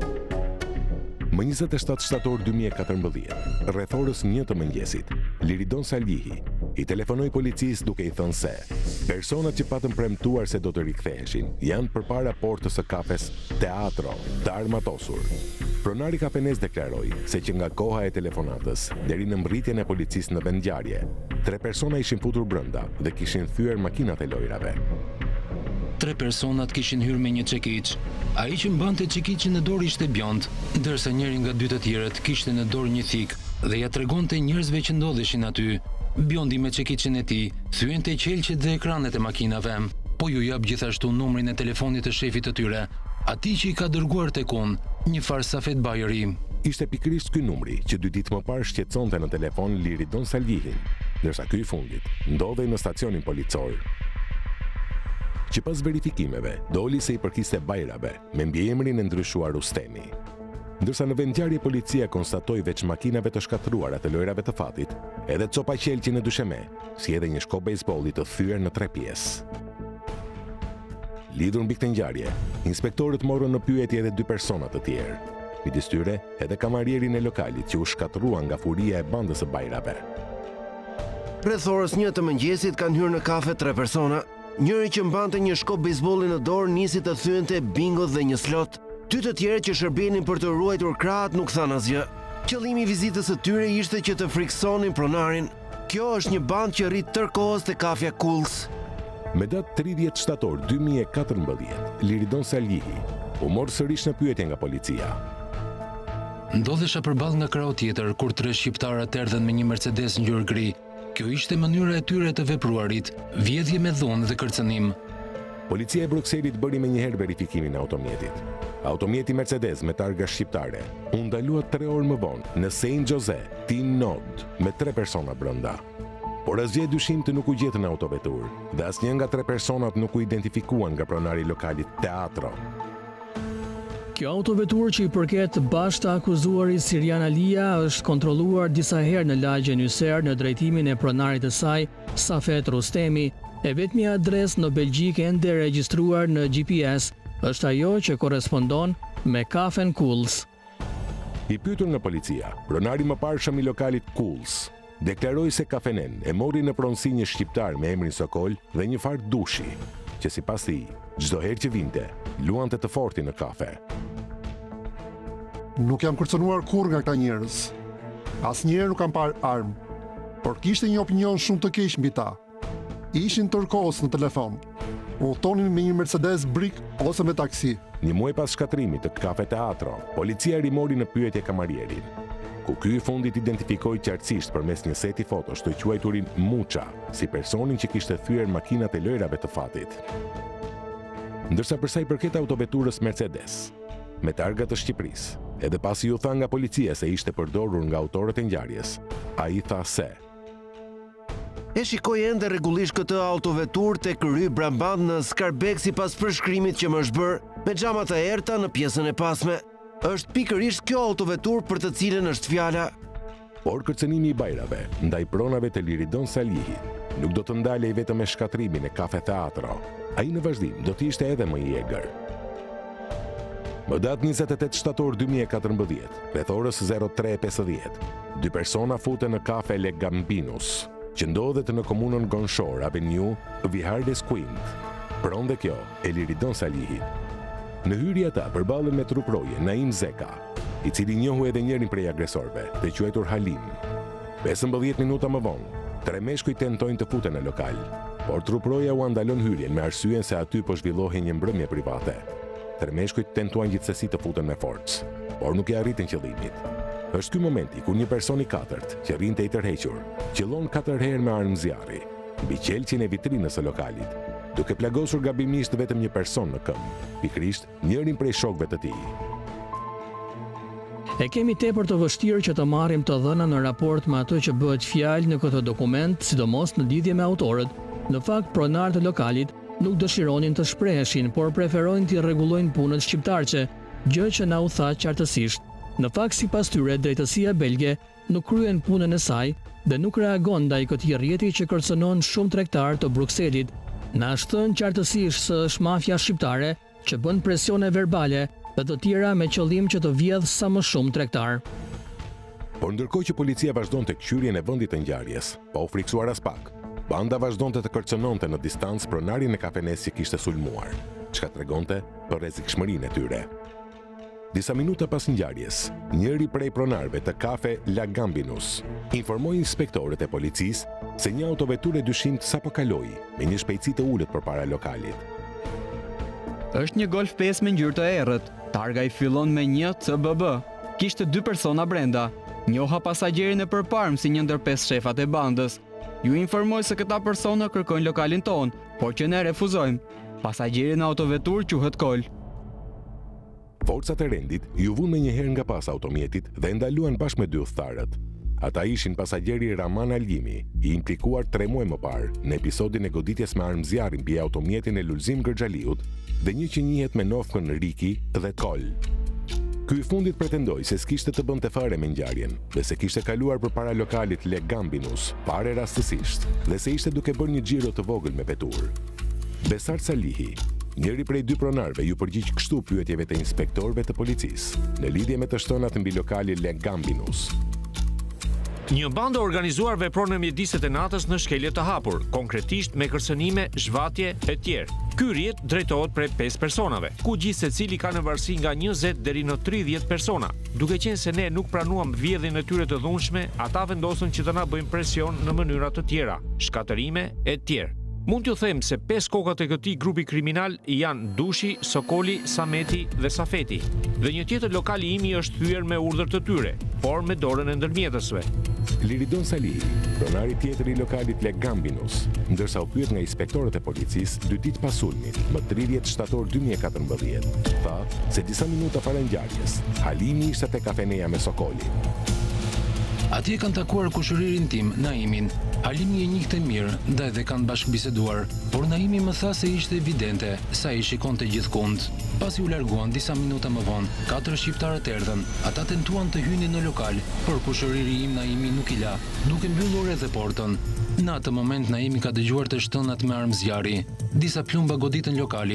Më njëzet e shtatë shtator dy mijë e katërmbëdhjetë, rreth orës një të mëngjesit, Liridon Saljihi i telefonoi policisë duke i thënë se personat që patën premtuar se do të riktheheshin janë përpara portës së kafes Teatro të armatosur. Pronari kafenes deklaroi se që nga koha e telefonatës deri në mbërritjen e policisë në vendngjarje, tre persona ishin futur brenda dhe kishin thyer makinat e lojrave. Tre personat kishin hyrë me një çekiç. Ai që mbante çekiçin në dorë ishte bjond, ndërsa njëri nga dy të tjerët kishte në dorë një thik dhe ja tregonte njerëzve që ndodheshin aty. Bjondi me çekiçin e tij thyente qelçet dhe ekranet e makinave, po ju jap gjithashtu numrin e telefonit të shefit të tyre, atij që i ka dërguar tek unë, një far Safet Bajeri. Ishte pikërisht ky numri që dy ditë më parë shqetësonte në telefon Liridon Saljihin, ndërsa ky i fundit ndodhej në stacionin policor. Që pas verifikimeve, doli se i përkiste bajrave me mbiemrin e ndryshuar Rustemi. Ndërsa në vendngjarje policia konstatoi veç makinave të shkatruara të lojrave të fatit, edhe copa qelçi në dysheme, si edhe një shkop bejsbolli të thyer në tre pjesë. Lidhur mbi këtë ngjarje, inspektorët morën në pyetje edhe dy persona të tjerë, midis tyre edhe kamarierin e lokalit që u shkatrua nga furia e bandës së bajrave. Rreth orës një të mëngjesit kanë hyrë në kafe tre persona. Njëri që mbante një shkop bejsbolli në dorë nisi të thyente bingo dhe një slot. Dy të tjerë që shërbenin për të ruajtur krahët nuk thanë asgjë. Qëllimi i vizitës së tyre ishte që të friksonin pronarin. Kjo është një bandë që rrit tërkohës te kafja Cools. Me datë tridhjetë shtator dy mijë e katërmbëdhjetë, Liridon Saljihi u mor sërish në pyetje nga policia. Ndodhesha përballë nga krau tjetër kur tre shqiptarët erdhen me një Mercedes ngjyrë gri. Kjo ishte mënyra e tyre të vepruarit, vjedhje me dhunë dhe kërcënim. Policia e Brukselit bëri me njëherë verifikimin e automjetit. Automjeti Mercedes me targa shqiptare u ndalua tre orë më vonë në Saint Jose, Tin Nod, me tre persona brenda. Por asgjë dyshim të nuk u gjetën në autovetur, dhe asnjë nga tre personat nuk u identifikuan nga pronari i lokalit Teatro. Kjo autovetur që i përket bashkë të akuzuarit Sirian Alia është kontrolluar disa herë në lagjen Yser në drejtimin e pronarit të saj, Safet Rustemi, e vetmi adresë në Belgjik ende regjistruar në G P S është ajo që korrespondon me kafen Cools. I pyetur nga policia, pronari më parshëm i lokalit Cools deklaroi se kafenen e mori në pronësi një shqiptar me emrin Sokol dhe një far dushi, që sipas tij, çdo herë që vinte, luante të fortin në kafe. Nuk jam kërcënuar kur nga këta njerëz. Asnjëherë nuk kam parë armë, por kishte një opinion shumë të keq mbi ta. Ishin tërkohës në telefon. Udhtonin me një Mercedes Brick ose me taksi. Një muaj pas shkatrimit të Kafe Teatro, policia rimori në pyetje kamarierin, ku ky i fundit identifikoi qartësisht përmes një seti fotosh të quajturin Muça, si personin që kishte thyer makinat e lojrave të fatit. Ndërsa për sa i përket autoveturës Mercedes, me targa të Shqipërisë, edhe pasi u tha nga policia se ishte përdorur nga autorët e ngjarjes, ai tha se E shikoj ende rregullisht këtë autovetur tek Ry Brabant në Skarbek sipas përshkrimit që më është bërë me xhamat e errta në pjesën e pasme. Është pikërisht kjo autovetur për të cilën është fjala. Por kërcënimi i bajrave ndaj pronave të Liridon Salihit nuk do të ndalej vetëm me shkatrimin e Kafe Teatro. Ai në vazhdim do të ishte edhe më i egër. Më datë njëzet e tetë shtator dy mijë e katërmbëdhjetë, rreth orës zero tre e pesëdhjetë, dy persona futen në Kafe Le Gambinus, që ndodhet në komunën Gonshor Avenue, Vihardes Quint. Pronë dhe kjo e Liridon Salihit. Në hyrje ata përballën me truproje Naim Zeka, i cili njohu edhe njërin prej agresorëve, të quajtur Halim. pesëmbëdhjetë minuta më vonë, tre meshkuj tentojnë të futen në lokal, por truproja u andalon hyrjen me arsyen se aty po zhvillohej një mbrëmje private. Tre meshkujt tentuan gjithsesi të futen me forcë, por nuk e arritën qëllimit. Është ky momenti kur një person i katërt, që rrinte i tërhequr, qëllon katër herë me armë zjarri, mbi qelçin e vitrinës së lokalit, duke plagosur gabimisht vetëm një person në këmbë, pikërisht njërin prej shokëve të tij. E kemi tepër të vështirë që të marrim të dhëna në raport me ato që bëhet fjalë në këtë dokument, sidomos në lidhje me autorët. Në fakt, pronarët e lokalit nuk dëshironin të shpreheshin, por preferojnë të rregullojnë punët shqiptarçe, gjë që na u tha qartësisht. Në fakt, sipas tyre, drejtësia belge nuk kryen punën e saj dhe nuk reagon ndaj këtij rrjeti që kërcënon shumë tregtar të Brukselit. Na është thënë qartësisht se është mafia shqiptare që bën presione verbale dhe të tjera me qëllim që të vjedh sa më shumë tregtar. Por ndërkohë që policia vazhdonte kqyrjen e vendit të ngjarjes, pa u friksuar as pak, banda vazhdonte të kërcënonte në distancë pronarin e kafenes që kishte sulmuar, çka tregonte për rrezikshmërinë e tyre. Disa minuta pas ngjarjes, njëri prej pronarëve të Kafe La Gambinus informoi inspektorët e policisë se një autovetur e dyshimt sapo kaloi me një shpejtësi të ulët përpara lokalit. Është një Golf pesë me ngjyrë të errët. Targa i fillon me një C B B. Kishte dy persona brenda. Njoha pasagjerin e përparm si një ndër pesë shefat e bandës. Ju informoj se këta persona kërkojnë lokalin ton, por që ne refuzojmë. Pasagjeri në autovetur quhet Kol. Forcat e rendit ju vunë me njëherë nga pas automjetit dhe ndaluan bashkë me dy udhëtarët. Ata ishin pasagjeri Raman Algimi, i implikuar tre muaj më parë në episodin e goditjes me armë zjarri mbi automjetin e Lulzim Gërxhaliut dhe një që njihet me nofkën Riki dhe Kol. Ky i fundit pretendoi se s'kishte të bënte fare me ngjarjen dhe se kishte kaluar përpara lokalit Le Gambinus pare rastësisht dhe se ishte duke bërë një xhiro të vogël me vetur. Besar Salihi, njëri prej dy pronarëve, ju përgjigj kështu pyetjeve të inspektorëve të policisë në lidhje me të shtënat mbi lokalin Le Gambinus. Një bandë organizuar vepron në mjediset e natës në shkelje të hapur, konkretisht me kërcënime, zhvatje e tjerë. Ky rrjet drejtohet prej pesë personave, ku gjithë secili ka në varësi nga njëzet deri në tridhjetë persona. Duke qenë se ne nuk pranuam vjedhjen e tyre të dhunshme, ata vendosën që të na bëjnë presion në mënyra të tjera, shkatërime e tjerë. Mund t'ju them se pesë kokat e këtij grupi kriminal janë Dushi, Sokoli, Sameti dhe Safeti. Dhe një tjetër lokali imi është thyer me urdhër të tyre, por me dorën e ndërmjetësve. Liridon Salihi, pronari tjetër i lokalit Le Gambinus, ndërsa u pyet nga inspektorët e policisë dy ditë pas sulmit, më tridhjetë shtator dy mijë e katërmbëdhjetë, tha se disa minuta para ngjarjes, Halimi ishte te kafeneja me Sokolin. Atje kanë takuar kushëririn tim, Naimin. Halimi e njihte mirë, ndaj dhe kanë bashkë biseduar, por Naimi më tha se ishte evidente sa i shikonte gjithkund. Pasi u larguan disa minuta më vonë, katër shqiptarët erdhën. Ata tentuan të hynin në lokal, por kushëriri im Naimi nuk i la, duke mbyllur edhe portën. Në atë moment Naimi ka dëgjuar të shtënat me armë zjarri. Disa plumba goditën lokalin.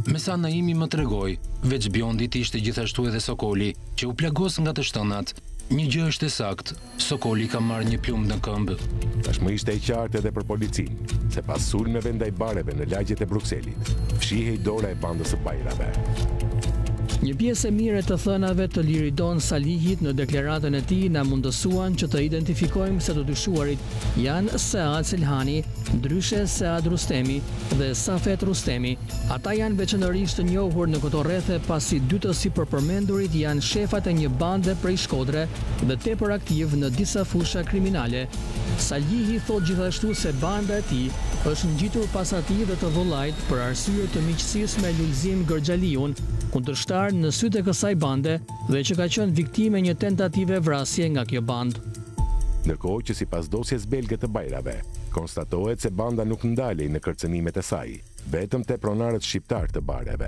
Me sa Naimi më tregoi, veç Bjondit ishte gjithashtu edhe Sokoli, që u plagos nga të shtënat. Një gjë është e saktë, Sokoli ka marrë një plumb në këmbë. Tashmë ishte e qartë edhe për policinë, se pas sulmeve ndaj bareve në lagjet e Brukselit, fshihej dora e bandës së bajrave. Një pjesë e mire të thënave të Liridon Salihit në deklaratën e tij na mundësuan që të identifikojmë se të dyshuarit janë Sead Selhani, ndryshe Sead Rustemi dhe Safet Rustemi. Ata janë veçanërisht të njohur në këto rrethe pasi dy të sipërpërmendurit janë shefat e një bande prej Shkodre dhe tepër aktiv në disa fusha kriminale. Salihi thot gjithashtu se banda e tij është ngjitur pas atij dhe të vullajt për arsye të miqësisë me Lulzim Gërxhaliun, kundërshtar në sytë e kësaj bande dhe që ka qenë viktime një tentative vrasje nga kjo bandë. Ndërkohë që sipas dosjes belge të bajrave, konstatohet se banda nuk ndalej në kërcënimet e saj, vetëm te pronarët shqiptar të bareve.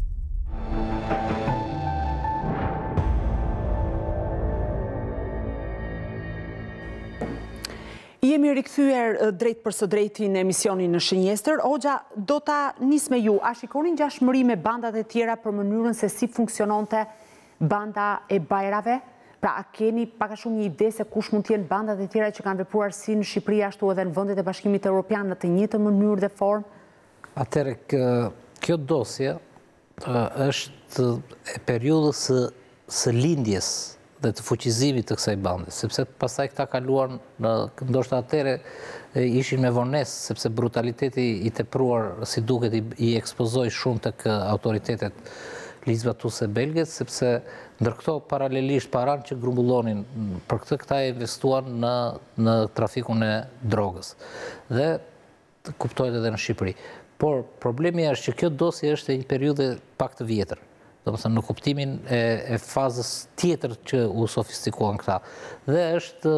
Jemi rikthyer drejt për së drejti në emisionin në Shënjestër. Hoxha, do ta nis me ju. A shikonin ngjashmëri me bandat e tjera për mënyrën se si funksiononte banda e bajrave? Pra, a keni pak a shumë një ide se kush mund të jenë bandat e tjera që kanë vepruar si në Shqipëri ashtu edhe në vendet e Bashkimit Evropian në të njëjtën mënyrë dhe formë? Atëherë, kjo dosje është e periudhës së lindjes dhe të fuqizimit të kësaj bande, sepse pastaj këta kaluar në ndoshta atëre ishin me vonesë, sepse brutaliteti i tepruar si duket i ekspozoi shumë tek autoritetet ligjzbatuese belge, sepse ndër këto paralelisht paran që grumbullonin për këtë këta e investuan në në trafikun e drogës. Dhe kuptohet edhe në Shqipëri. Por problemi është që kjo dosje është e një periudhe pak të vjetër. Domethënë në kuptimin e, e fazës tjetër që u sofistikuan këta. Dhe është,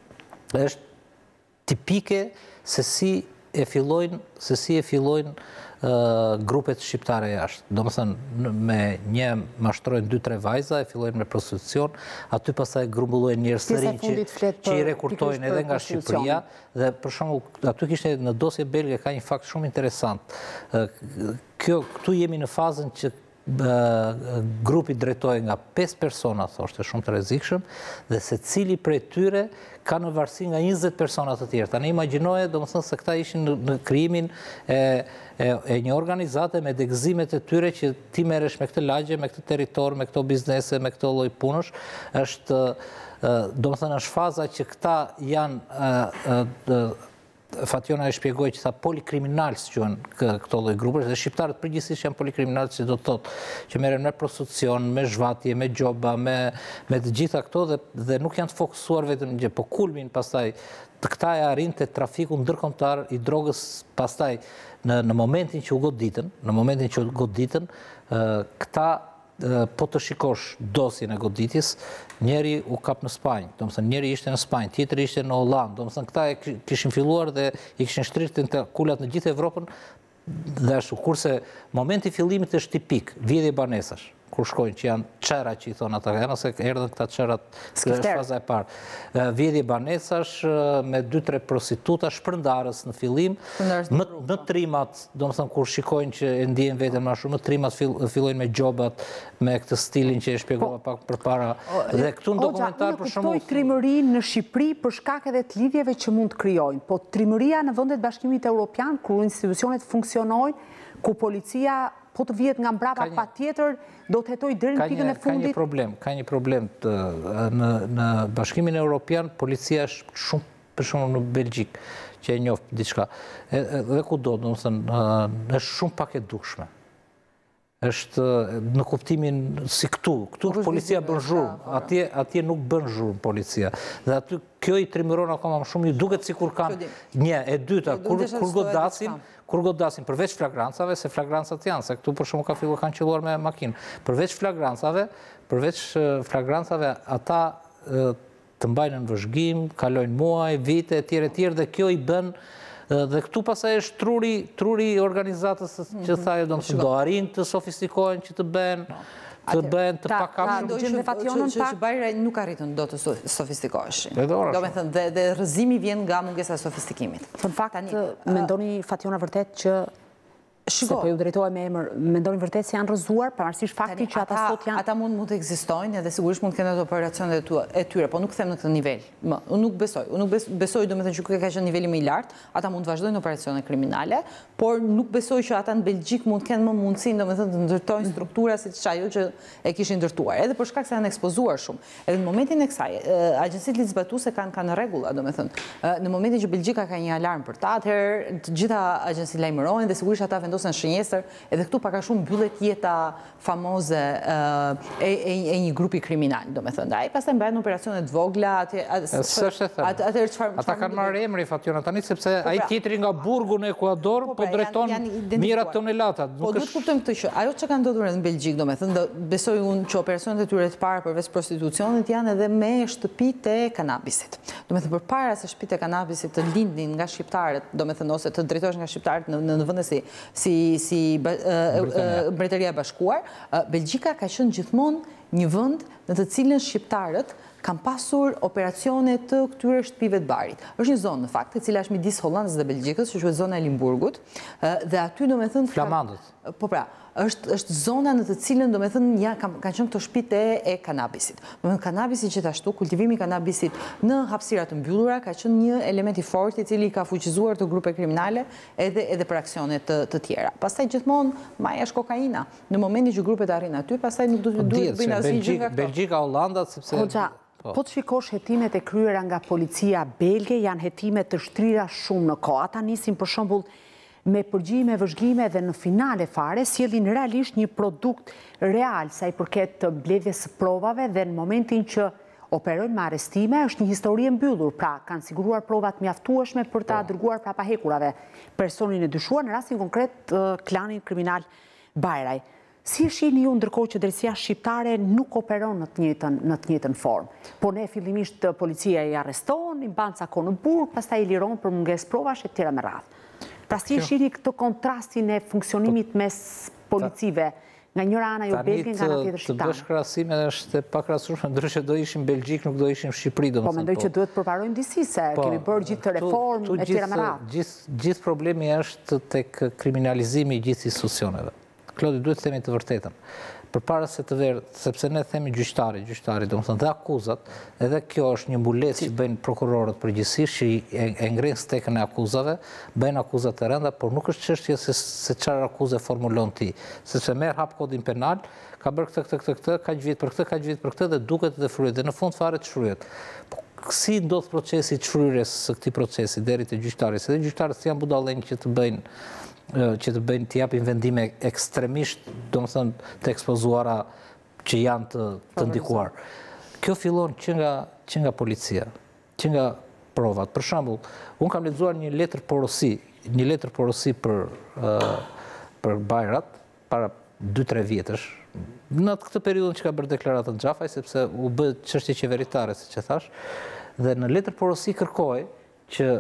është tipike se si e fillojnë, se si e fillojnë uh, grupet shqiptare jashtë. Domethënë me një mashtrojnë dy tre vajza, e fillojnë me prostitucion, aty pastaj grumbullohen njerëz të rinj që, që i rekurtojnë edhe nga Shqipëria. Dhe për shembull, aty kishte në dosje belge ka një fakt shumë interesant. Uh, kjo, këtu jemi në fazën që grupi drejtohet nga pesë persona, thoshte, shumë të rrezikshëm, dhe secili prej tyre ka në varësi nga njëzet persona të tjerë. Tani imagjinoje, domethënë se këta ishin në, në krijimin e, e, e një organizate me degëzimet e tyre që ti merresh me këtë lagje, me këtë territor, me këto biznese, me këto lloj punësh, është domethënë është faza që këta janë Fatjona e shpjegoi që tha polikriminalës quhen këto lloj grupesh dhe shqiptarët përgjithsisht janë polikriminalë, që do të thotë që merren me prostitucion, me zhvatje, me gjoba, me me të gjitha këto dhe dhe nuk janë të fokusuar vetëm në gjë, po kulmin pastaj të këta e arrinte trafiku ndërkombëtar i drogës pastaj në në momentin që u goditën, në momentin që u goditën, këta po të shikosh dosjen e goditjes, njeri u kap në Spanjë, domethënë njeri ishte në Spanjë, tjetri ishte në Hollandë, domethënë këta e kishin filluar dhe i kishin shtrirë tentakulat në gjithë Evropën, dhe ashtu, kurse momenti i fillimit është tipik, vjedhje banesash, kur shkojnë që janë çera që i thonë ata, ose erdhën këta çerat, është faza e parë. Vjedhje banesash me dy tre prostituta, shpërndarës në fillim, më, më trimat, domethënë kur shikojnë që e ndiejnë veten më shumë, më trimat fillojnë me gjobat, me këtë stilin që e shpjegova pak përpara. Dhe këtu në dokumentar për shembull, kuptoj trimërinë në Shqipëri për shkak edhe të lidhjeve që mund të krijojnë, po trimëria në vendet Bashkimit Evropian, ku institucionet funksionojnë, ku policia po të vjet nga mbrapa patjetër do të hetoj deri në pikën e fundit. Ka një problem, ka një problem të, në në Bashkimin Evropian, policia është shumë, për shembull në Belgjik, që e njoh diçka. Dhe kudo, domethënë, është shumë pak e dukshme. Është në kuptimin si këtu, këtu policia bën zhurmë, atje atje nuk bën zhurmë policia. Dhe aty kjo i trimëron akoma më shumë, ju duket sikur kanë një, e dyta, kur kur godasin, kur godasin përveç flagrancave, se flagrancat janë, se këtu për shkak ka filluar kanë qelluar me makinë. Përveç flagrancave, përveç flagrancave, ata të mbajnë në vëzhgim, kalojnë muaj, vite, etj etj dhe kjo i bën. Dhe këtu pasaj është truri, truri organizatës që thajë do të do arrin të sofistikohen që të bëhen, të bëhen të pakapshëm. Që Bajra nuk arritën do të sofistikoheshin. Do me thënë, dhe rrëzimi vjen nga mungesa e sofistikimit. Në fakt, mendoni Fatjona vërtet që Se po ju drejtoj me emër, mendoni vërtet se janë rrëzuar, pavarësisht faktit që ata sot janë... Ata mund mund të ekzistojnë edhe sigurisht mund të kenë ato operacionet e tyre, po nuk them në këtë nivel. Unë nuk besoj. Unë nuk besoj domethënë që ka qenë niveli më i lartë, ata mund të vazhdojnë operacione kriminale, por nuk besoj që ata në Belgjik mund të kenë më mundësinë domethënë të ndërtojnë struktura siç ajo që e kishin ndërtuar, edhe për shkak se janë ekspozuar shumë. Edhe në momentin e kësaj, agjencitë ligjzbatuese kanë kanë rregulla, domethënë. Në momentin që Belgjika ka një alarm për ta, atëherë të gjitha agjencitë lajmërojnë dhe sigurisht ata vendosen shënjestër, edhe këtu pak a shumë mbyllet jeta famoze e një grupi kriminal, domethënë. Ai pastaj mbajnë operacione të vogla, atëherë çfarë ata kanë marrë emri Fatjona tani sepse ai tjetri nga burgu në Ekuador po drejton mijëra tonelata. Po duhet të kuptojmë këtë që ajo që ka ndodhur në Belgjik, domethënë, besoj unë që operacionet e tyre të parë përveç prostitucionit janë edhe me shtëpitë e kanabisit. Domethënë përpara se shtëpitë e kanabisit të lindnin nga shqiptarët, domethënë ose të drejtohesh nga shqiptarët në në vende si si si Mbretëria e Bashkuar, Belgjika ka qenë gjithmonë një vend në të cilën shqiptarët kanë pasur operacione të këtyre shtëpive të barit. Është një zonë në fakt, e cila është midis Hollandës dhe Belgjikës, që quhet zona e Limburgut, dhe aty domethënë flamandët. Po pra, është është zona në të cilën domethënë ja kanë kanë qenë këto shtëpitë e kanabisit. Domethënë kanabisi gjithashtu, kultivimi i kanabisit në hapësira të mbyllura ka qenë një element i fortë i cili ka fuqizuar të grupe kriminale edhe edhe për aksione të të tjera. Pastaj gjithmonë maja është kokaina. Në momentin që grupet arrin aty, pastaj nuk duhet duhet të bëjnë asnjë gjë nga këto. Belgjika, Hollanda, sepse Po të shikosh hetimet e kryera nga policia belge, janë hetimet të shtrira shumë në kohë. Ata nisin për shembull me përgjime, vëzhgime dhe në finale fare, sjellin realisht një produkt real sa i përket të mbledhjes së provave dhe në momentin që operojnë me arrestime, është një histori e mbyllur, pra kanë siguruar provat mjaftueshme për ta dërguar prapa hekurave personin e dyshuar, në rastin konkret klanin kriminal Bajraj. Si e shihni ju ndërkohë që drejtësia shqiptare nuk operon në të njëjtën në të njëjtën formë? Po ne fillimisht policia i arreston, i mban ca kohë në burg, pastaj i liron për mungesë provash e tjera me radhë. Pra si e shihni këtë kontrastin e funksionimit mes policive? Nga njëra ana jo belge, nga ana tjetër shqiptare. Të bësh krahasime është pa krahasueshme, ndryshe do ishim Belgjik, nuk do ishim Shqipëri, domethënë. Po mendoj që duhet përparojmë disi se kemi bërë gjithë të reformë e tjera me radhë. Gjithë problemi është tek kriminalizimi i gjithë institucioneve. Klodi, duhet të themi të vërtetën. Përpara se të verë, sepse ne themi gjyqtari, gjyqtari, domethënë dhe akuzat, edhe kjo është një mbulesë që bëjnë prokurorët përgjithsisht që e ngrenë stekën e akuzave, bëjnë akuzat të rënda, por nuk është çështje se se çfarë akuze formulon ti, sepse merr hap kodin penal, ka bërë këtë këtë këtë këtë, kaq vjet për këtë, kaq vjet për këtë dhe duket dhe shfryhet dhe në fund fare të shfryhet. Si ndodh procesi i shfryerjes së këtij procesi deri te gjyqtari, se dhe gjyqtarët janë budallënj që të bëjnë që të bëjnë të japin vendime ekstremisht, domethënë të ekspozuara që janë të, të ndikuar. Kjo fillon që nga që nga policia, që nga provat. Për shembull, unë kam lexuar një letër porosi, një letër porosi për uh, për Bajrat para dy tre vjetësh. Në këtë periudhë që ka bërë deklaratën Xhafaj, sepse u bë çështje qeveritare, siç e thash, dhe në letër porosi kërkoi që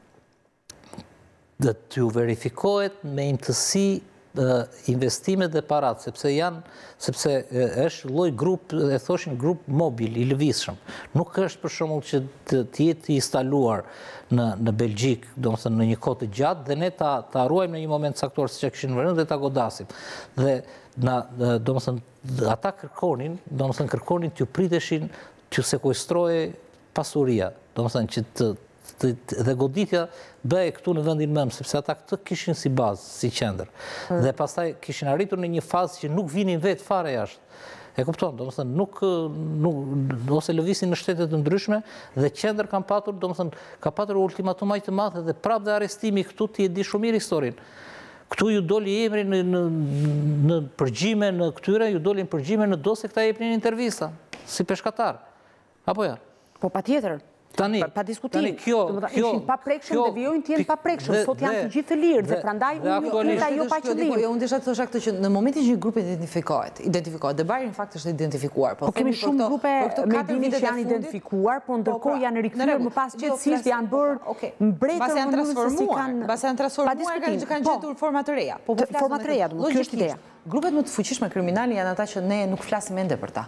dhe t'ju verifikohet me imtësi investimet dhe parat, sepse janë, sepse është lloj grup, e thoshin grup mobil, i lëvizshëm. Nuk është për shembull që të jetë instaluar në në Belgjik, domethënë në një kohë të gjatë dhe ne ta ta ruajmë në një moment caktuar siç e kishin vënë dhe ta godasim. Dhe na domethënë ata kërkonin, domethënë kërkonin t'ju priteshin t'ju sekuestroje pasuria, domethënë që të dhe goditja bëhe këtu në vendin mëm, sepse ata këtë kishin si bazë, si qendër. Dhe pastaj kishin arritur në një fazë që nuk vinin vetë fare jashtë. E kupton, domethënë nuk nuk ose lëvisin në shtete të ndryshme dhe qendër kanë patur, domethënë ka patur ultimatum aq të madh dhe prapë dhe arrestimi këtu ti e di shumë mirë historinë. Këtu ju doli emri në në në përgjime në këtyre, ju dolin përgjime në dosje këta jepnin intervista si peshkatar. Apo ja? Po patjetër. Tani, pa diskutim, kjo, kjo, ishin pa prekshëm dhe vjojnë t'jenë pa prekshëm, sot janë të gjithë të lirë, dhe prandaj unë jo pa qëllim. Unë desha të thosha këtë që në momentin që një grup identifikohet, identifikohet, dhe Bajri në fakt është identifikuar. Po kemi shumë grupe me dini që janë identifikuar, po ndërkohë janë rikthyer më pas qetësisht janë bërë mbretër janë transformuar, mbas janë transformuar kanë gjetur forma të reja. Po forma të reja, kjo është ideja. Grupet më të fuqishme kriminale janë ata që ne nuk flasim ende për ta.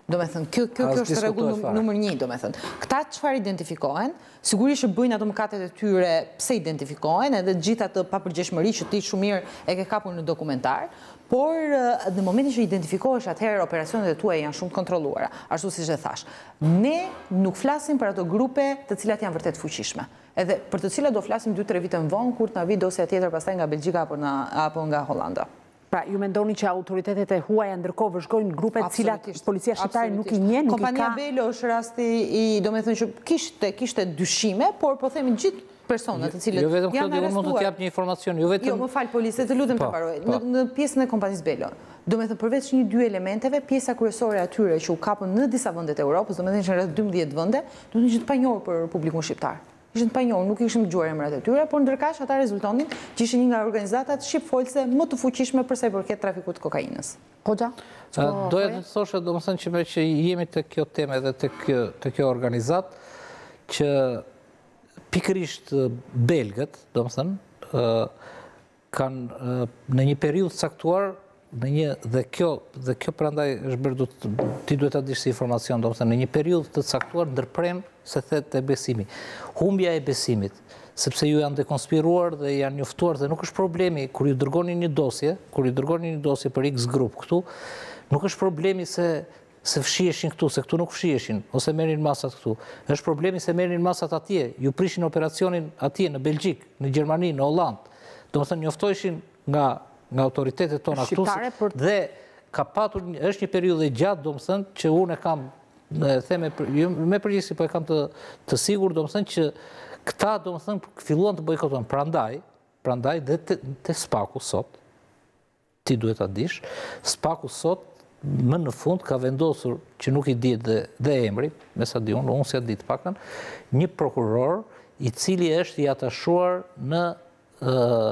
Do me thënë, kjo, kjo, kjo është rregull numër një, do me thënë. Këta çfarë identifikohen, sigurisht që bëjnë ato mëkatet e tyre pse identifikohen, edhe gjitha të papërgjeshmëri që ti shumë mirë e ke kapur në dokumentar, por në momentin që identifikohesh atëherë operacionet e tuaja janë shumë kontrolluara, ashtu siç e thash. Ne nuk flasim për ato grupe të cilat janë vërtet fuqishme. Edhe për të cilat do flasim dy tre vite më vonë kur të na vi dosja tjetër pastaj nga Belgjika apo nga apo nga Hollanda. Pra, ju mendoni që autoritetet e huaja ndërkohë vëzhgojnë grupet cilat policia shqiptare nuk i njen, nuk i ka... Kompania Belo është rasti i, do me thënë që kishte, kishte dyshime, por po themi gjithë personat të cilët jo vetëm janë këtë, arrestuar. mund të t'jap një informacion, jo vetëm... Jo, më falë police, të lutem të paroj. Në, në pjesën e kompanisë Belo, do me thënë përveç një dy elementeve, pjesa kryesore atyre që u kapën në disa vendet e Europës, do me thënë që në rreth dymbëdhjetë vende, do të ishte të panjohur për publikun shqiptar. Ishën të panjohur, nuk ishëm dëgjuar emrat e tyre, por ndërkaq ata rezultonin që ishin një nga organizatat shqipfolse më të fuqishme për sa i përket trafikut të kokainës. Hoxha? Doja të thoshe, domethënë që me që jemi të kjo temë dhe të kjo, të kjo organizat, që pikërisht belgët, domethënë, kanë në një periudhë caktuar në një dhe kjo dhe kjo prandaj është bërë ti duhet ta dish si informacion, domethënë në një periudhë të caktuar ndërpren se thet e besimi. Humbja e besimit, sepse ju janë dekonspiruar dhe janë njoftuar dhe nuk është problemi kur ju dërgoni një dosje, kur ju dërgoni një dosje për X grup këtu, nuk është problemi se se fshiheshin këtu, se këtu nuk fshiheshin, ose merrin masat këtu. Është problemi se merrin masat atje, ju prishin operacionin atje në Belgjik, në Gjermani, në Holland. Domethënë njoftoheshin nga nga autoritetet tona këtu dhe ka patur është një periudhë gjatë, domethënë që unë e kam theme me përgjithësi, po e kam të të sigurt, domethënë që këta domethënë filluan të bojkotojnë. Prandaj, prandaj dhe te Spaku sot, ti duhet ta dish, Spaku sot më në fund ka vendosur që nuk i dihet dhe, dhe emri, me sa di unë, unë si di të paktën, një prokuror i cili është i atashuar në uh,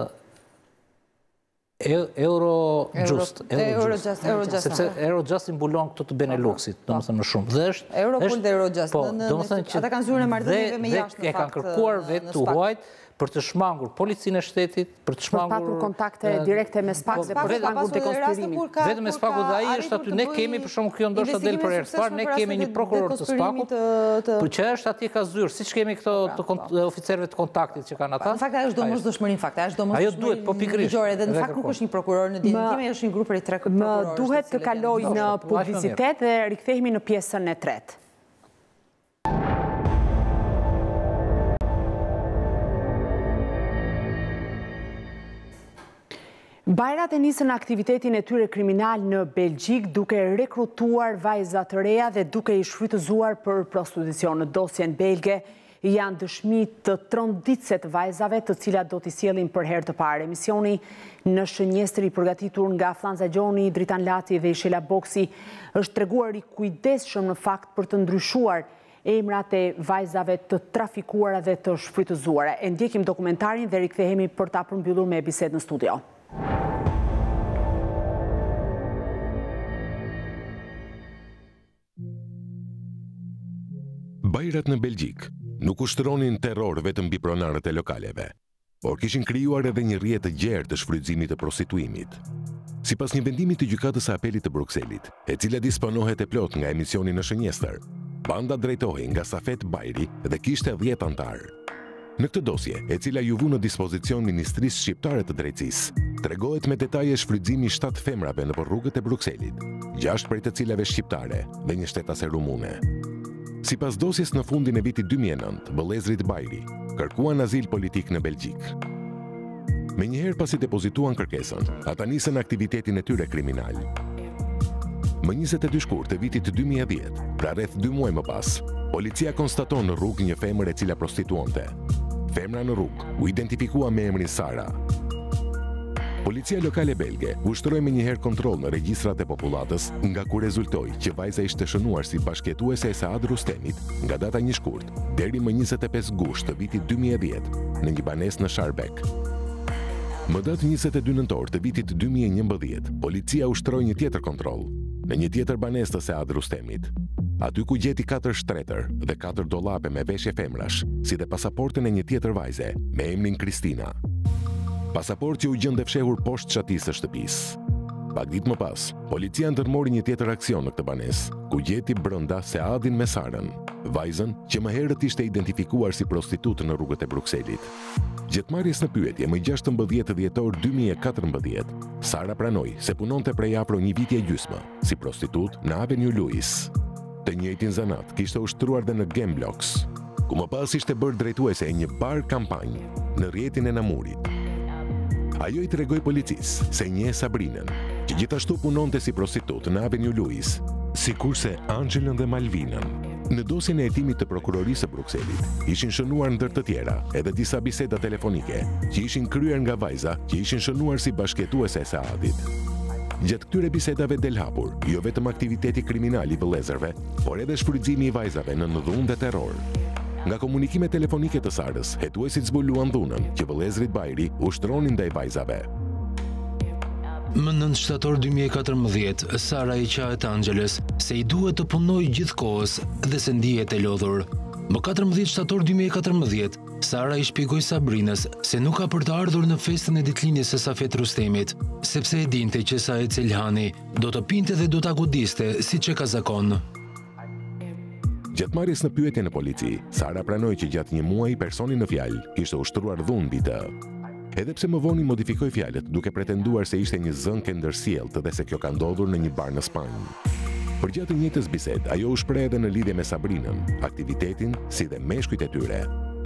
Eurojust, sepse Eurojust i mbulon këto të Beneluxit, domethënë më shumë. Dhe është Europol dhe Eurojust, ata kanë zyrën e marrëdhënieve me jashtë. Dhe e kanë kërkuar vetë të huajt për të shmangur policinë e shtetit, për të shmangur... Për patur kontakte direkte me Spaku dhe për shmangur dekonspirimin. Vetëm me Spaku dhe ai është aty, ne kemi për shumë kjo ndoshta del për herë të parë, ne kemi një prokuror të Spakut, për që është atje ka zyrë, siç kemi këto oficerëve të kontaktit që kanë ata. Në fakt ajo është domosdoshmëri, në fakt ajo është domosdoshmëri. Ajo duhet, po pikërisht. Dhe në fakt nuk është një prokuror në ditën time, është një grup prej tre prokurorësh. Më duhet të kaloj në publicitet dhe rikthehemi në pjesën e tretë. Bajrat e nisën aktivitetin e tyre kriminal në Belgjik duke rekrutuar vajza të reja dhe duke i shfrytëzuar për prostitucion. Në dosjen belge janë dëshmi të tronditëse të vajzave të cilat do t'i sjellin për herë të parë. Emisioni në Shënjestër i përgatitur nga Flanza Gjoni, Dritan Lati dhe Ishela Boksi është treguar i kujdesshëm në fakt për të ndryshuar emrat e vajzave të trafikuara dhe të shfrytëzuara. E ndjekim dokumentarin dhe rikthehemi për ta përmbyllur me bisedë në studio. Bajrat në Belgjik nuk ushtronin terror vetëm mbi pronarët e lokaleve, por kishin krijuar edhe një rrjet të gjerë të shfrytëzimit të prostituimit. Sipas një vendimi të gjykatës së apelit të Brukselit, e cila disponohet e plot nga emisioni në Shënjestër, banda drejtohej nga Safet Bajri dhe kishte dhjetë antar. Në këtë dosje, e cila ju vu në dispozicion Ministrisë Shqiptare të Drejtësisë, tregohet me detaje shfrytëzimi shtatë femrave nëpër rrugët e Brukselit, gjashtë prej të cilave shqiptare dhe një shtetase rumune. Sipas dosjes në fundin e vitit dy mijë e nëntë, vëllezrit Bajri kërkuan azil politik në Belgjik. Menjëherë pasi depozituan kërkesën, ata nisën aktivitetin e tyre kriminal. Më njëzet e dy shkurt të vitit dy mijë e dhjetë, pra rreth dy muaj më pas, policia konstaton në rrugë një femër e cila prostituonte. Femra në rrugë u identifikua me emrin Sara. Policia lokale belge ushtroi me njëherë kontroll në regjistrat e popullatës, nga ku rezultoi që vajza ishte shënuar si bashkëjetuese e Saad Rustemit nga data një shkurt deri më njëzet e pesë gusht të vitit dy mijë e dhjetë në një banesë në Sharbek. Më datë njëzet e dy nëntor të vitit dy mijë e njëmbëdhjetë, policia ushtroi një tjetër kontroll në një tjetër banesë të Saad Rustemit. Aty ku gjeti katër shtretër dhe katër dollape me veshje femrash, si dhe pasaportën e një tjetër vajze me emrin Kristina. Pasaport që u gjende fshehur poshtë çatisë së shtëpisë. Pak ditë më pas, policia ndërmori një tjetër aksion në këtë banesë, ku gjeti brenda Seadin me Sarën, vajzën që më herët ishte identifikuar si prostitutë në rrugët e Brukselit. Gjetmarrjes në pyetje më gjashtëmbëdhjetë dhjetor dy mijë e katërmbëdhjetë, Sara pranoi se punonte prej afro një viti e gjysmë si prostitutë në Avenue Louis. Të njëjtin zanat kishte ushtruar dhe në Game Blocks, ku më pas ishte bërë drejtuese e një bar kampanjë në rrjetin e Namurit. Ajo i tregoi policisë se njeh Sabrinën, që gjithashtu punonte si prostitutë në Avenue Louis, sikurse Angelën dhe Malvinën. Në dosjen e hetimit të prokurorisë së Brukselit ishin shënuar ndër të tjera edhe disa biseda telefonike që ishin kryer nga vajza që ishin shënuar si bashkëjetuese e Saadit. Gjatë këtyre bisedave del hapur jo vetëm aktiviteti kriminal i vëllezërve, por edhe shfrytëzimi i vajzave në dhunë dhe terror. Nga komunikimet telefonike të Sarës, hetuesit zbuluan dhunën që vëllezrit Bajri ushtronin ndaj vajzave. Më nëntë shtator dy mijë e katërmbëdhjetë, Sara i qahet Angeles se i duhet të punoj gjithkohës dhe se ndihet e lodhur. Më katërmbëdhjetë shtator dy mijë e katërmbëdhjetë, Sara i shpjegoi Sabrinës se nuk ka për të ardhur në festën e ditëlindjes së Safet Rustemit, sepse e dinte që Said Selhani do të pinte dhe do ta godiste siç e ka zakon. Gjatë marrjes në pyetje në polici, Sara pranoi që gjatë një muaji personi në fjalë kishte ushtruar dhunë mbi të. Edhe pse më vonë modifikoi fjalët duke pretenduar se ishte një zënke ndërsjellët dhe se kjo ka ndodhur në një bar në Spanjë. Përgjatë të njëjtës bisedë, ajo u shpreh edhe në lidhje me Sabrinën, aktivitetin si dhe meshkujt e tyre.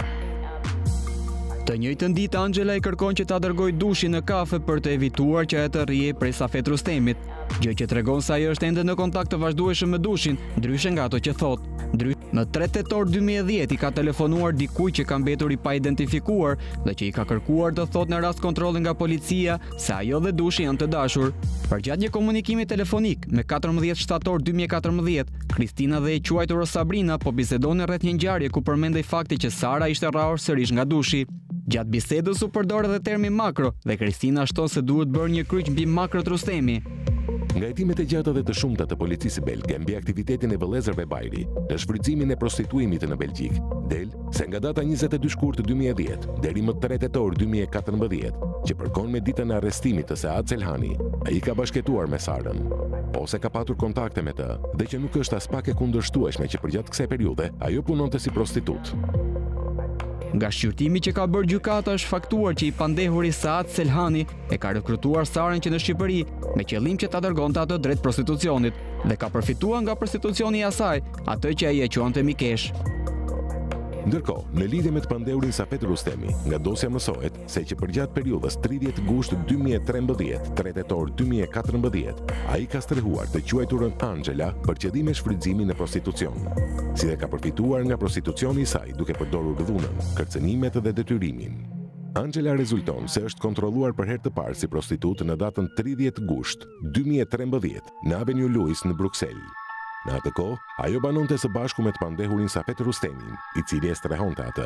Të njëjtën ditë Angela i kërkon që ta dërgojë Dushin në kafe për të evituar që ajo të rrihej prej Safet Rustemit, gjë që tregon se ajo është ende në kontakt të vazhdueshëm me Dushin, ndryshe nga ato që thot. Në tre tetor dy mijë e dhjetë i ka telefonuar dikujt që ka mbetur i pa identifikuar dhe që i ka kërkuar të thot në rast kontrolli nga policia se ajo dhe Dushi janë të dashur. Përgjatë një komunikimi telefonik me katërmbëdhjetë shtator dy mijë e katërmbëdhjetë, Kristina dhe e quajtur Sabrina po bisedonin rreth një ngjarje ku përmendej fakti që Sara ishte rrahur sërish nga Dushi. Gjatë bisedës u përdor edhe termi makro dhe Kristina shton se duhet bërë një kryq mbi makrot Rustemi. Nga hetimet e gjata dhe të shumta të policisë belge mbi aktivitetin e vëllezërve Bajri në shfrytëzimin e prostituimit në Belgjik, del se nga data njëzet e dy shkurt dy mijë e dhjetë deri më tre tetor dy mijë e katërmbëdhjetë, që përkon me ditën e arrestimit të Saad Selhani, ai ka bashkëtuar me Sarën, ose ka patur kontakte me të, dhe që nuk është as pak e kundërshtueshme që përgjatë kësaj periudhe ajo punonte si prostitut. Nga shqyrtimi që ka bërë gjykata është faktuar që i pandehuri Saad Selhani e ka rekrutuar Sarën që në Shqipëri me qëllim që ta dërgonte atë drejt prostitucionit dhe ka përfituar nga prostitucioni i asaj atë që ai e quante mikesh. Ndërkohë, në lidhje me të pandehurin Safet Rustemi, nga dosja mësohet se që përgjatë periudhës tridhjetë gusht dy mijë e trembëdhjetë, tre tetor dy mijë e katërmbëdhjetë, ai ka strehuar të quajturën Angela për qëllime shfrytëzimi në prostitucion, si dhe ka përfituar nga prostitucioni i saj duke përdorur dhunën, kërcënimet dhe detyrimin. Angela rezulton se është kontrolluar për herë të parë si prostitut në datën tridhjetë gusht dy mijë e trembëdhjetë në Avenue Louis në Bruksel. Në atë kohë, ajo banonte së bashku me të pandehurin Safet Rustemin, i cili e strehonte atë.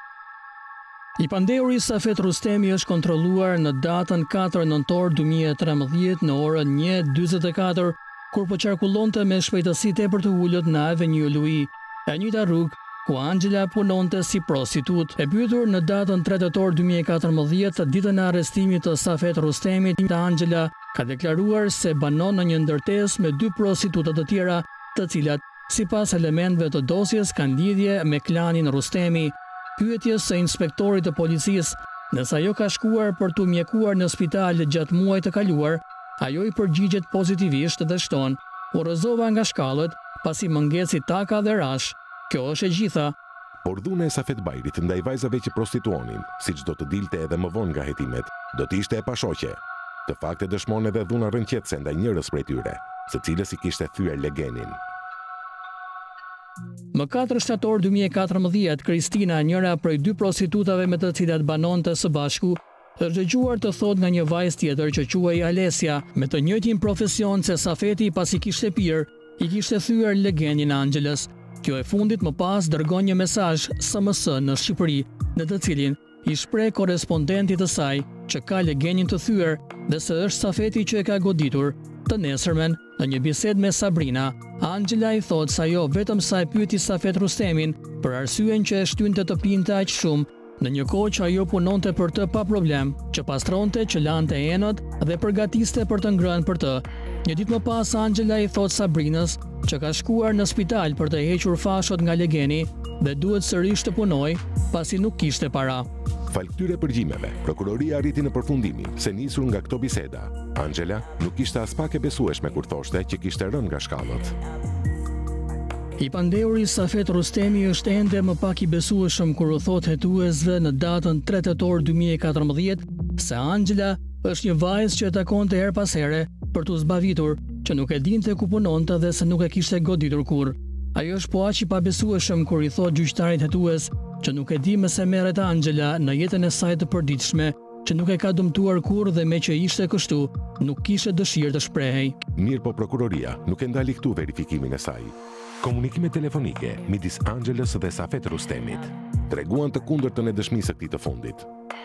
I pandehuri Safet Rustemi është kontrolluar në datën katër nëntor dy mijë e trembëdhjetë në orën një e dyzet e katër, kur po qarkullonte me shpejtësi tepër të ulët në Avenue Louis, e njëjta rrugë ku Angela punonte si prostitut. E pyetur në datën tre tetor dy mijë e katërmbëdhjetë, ditën e arrestimit të Safet Rustemit, Angela ka deklaruar se banon në një ndërtesë me dy prostituta të tjera, të cilat, sipas elementëve të dosjes, kanë lidhje me klanin Rustemi. Pyetjes së inspektorit të policisë, nëse ajo ka shkuar për t'u mjekuar në spital gjatë muajit të kaluar, ajo i përgjigjet pozitivisht dhe shton: "U rrëzova nga shkallët, pasi më ngjeci taka dhe rash. Kjo është e gjitha." Por dhuna e Safet Bajrit ndaj vajzave që prostituonin, siç do të dilte edhe më vonë nga hetimet, do të ishte e pashoqe. Të fakte dëshmon edhe dhuna rënqetëse ndaj njërës prej tyre, së cilës i kishte thyer legenin. Më katër shtator dy mijë e katërmbëdhjetë, Kristina, njëra prej dy prostitutave me të cilat banonte së bashku, është dëgjuar të thot nga një vajzë tjetër që quhej Alesia, me të njëjtin profesion, se Safeti pasi kishte pirë, i kishte thyer legenin Angelës. Kjo e fundit më pas dërgon një mesazh S M S në Shqipëri, në të cilin i shpreh korrespondentit të saj që ka legenin të thyer dhe se është Safeti që e ka goditur. Të nesërmen, në një bisedë me Sabrina, Angela i thot se ajo vetëm sa e pyeti Safet Rustemin për arsyen që e shtynte të pinte aq shumë në një kohë që ajo punonte për të pa problem, që pastronte, që lante enët dhe përgatiste për të ngrënë për të. Një ditë më pas, Angela i thot Sabrinës që ka shkuar në spital për të hequr fashot nga legeni dhe duhet sërish të punoj pasi nuk kishte para. Fal këtyre përgjimeve, prokuroria arriti në përfundimin se nisur nga këto biseda. Angela nuk ishte as pak e besueshme kur thoshte që kishte rënë nga shkallët. I pandeuri Safet Rustemi është ende më pak i besueshëm kur u thot hetuesve në datën tre tetor dy mijë e katërmbëdhjetë se Angela është një vajzë që e takonte her pas here për t'u zbavitur, që nuk e dinte ku punonte dhe se nuk e kishte goditur kurrë. Ajo është po aq i pabesueshëm kur i thot gjyqtarit hetues që nuk e di më se merret Angela në jetën e saj të përditshme, që nuk e ka dëmtuar kurrë dhe me që ishte kështu, nuk kishte dëshirë të shprehej. Mirë po prokuroria nuk e ndali këtu verifikimin e saj. Komunikime telefonike midis Angelës dhe Safet Rustemit treguan të kundërtën e dëshmisë së këtij të fundit.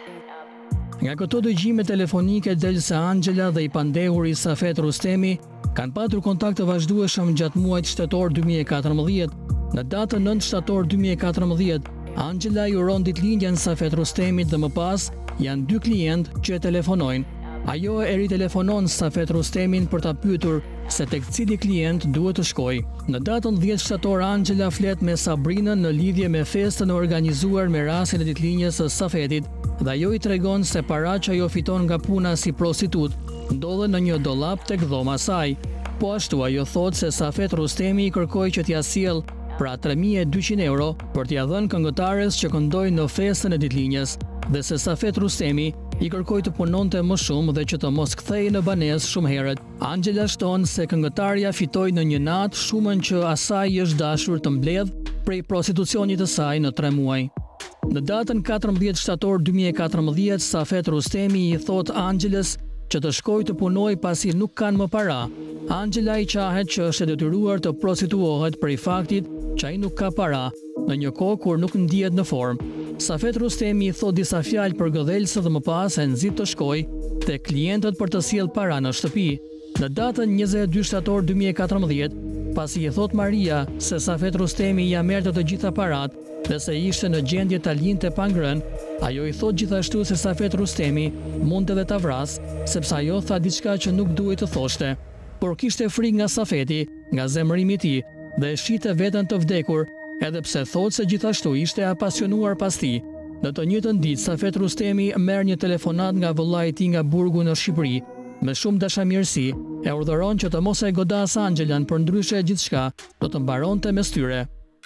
Nga këto dëgjime telefonike del se Angela dhe i pandehuri Safet Rustemi kanë patur kontakt të vazhdueshëm gjatë muajit shtator dy mijë e katërmbëdhjetë. Në datën nëntë shtator dy mijë e katërmbëdhjetë, Angela i uron ditëlindjen Safet Rustemit dhe më pas janë dy klientë që e telefonojnë. Ajo e ritelefonon Safet Rustemin për ta pyetur se tek cili klient duhet të shkojë. Në datën dhjetë shtator, Angela flet me Sabrinën në lidhje me festën e organizuar me rastin e ditëlindjes së Safetit dhe ajo i tregon se paratë që ajo fiton nga puna si prostitut ndodhen në një dollap tek dhoma saj. Po ashtu ajo thot se Safet Rustemi i kërkoi që t'ia sjell pra tre mijë e dyqind euro për t'ia dhënë këngëtares që këndoi në festën e ditëlindjes dhe se Safet Rustemi i kërkoi të punonte më shumë dhe që të mos kthehej në banesë shumë herët. Angela shton se këngëtarja fitoi në një natë shumën që asaj i është dashur të mbledh prej prostitucionit të saj në tre muaj. Në datën katërmbëdhjetë shtator dy mijë e katërmbëdhjetë, Safet Rustemi i thot Angelës që të shkojë të punojë pasi nuk kanë më para. Angela i qahet që është e detyruar të prostituohet prej faktit që ai nuk ka para, në një kohë kur nuk ndihet në formë. Safet Rustemi i thot disa fjalë për gëdhelse dhe më pas e nxit të shkojë te klientët për të sjellë para në shtëpi. Në datën njëzet e dy shtator dy mijë e katërmbëdhjetë, pasi i thot Maria se Safet Rustemi ja merrte të gjitha parat dhe se ishte në gjendje ta linte pa ngrënë, ajo i thot gjithashtu se Safet Rustemi mund edhe ta vras, sepse ajo tha diçka që nuk duhej të thoshte. Por kishte frikë nga Safeti, nga zemërimi i tij dhe e shite veten të vdekur, edhe pse thot se gjithashtu ishte apasionuar pas tij. Në të njëjtën ditë, Safet Rustemi merr një telefonat nga vëllai i tij nga burgu në Shqipëri. Me shumë dashamirësi, e urdhëron që të mos e godas Angelan, për ndryshe gjithçka do të mbaronte mes tyre.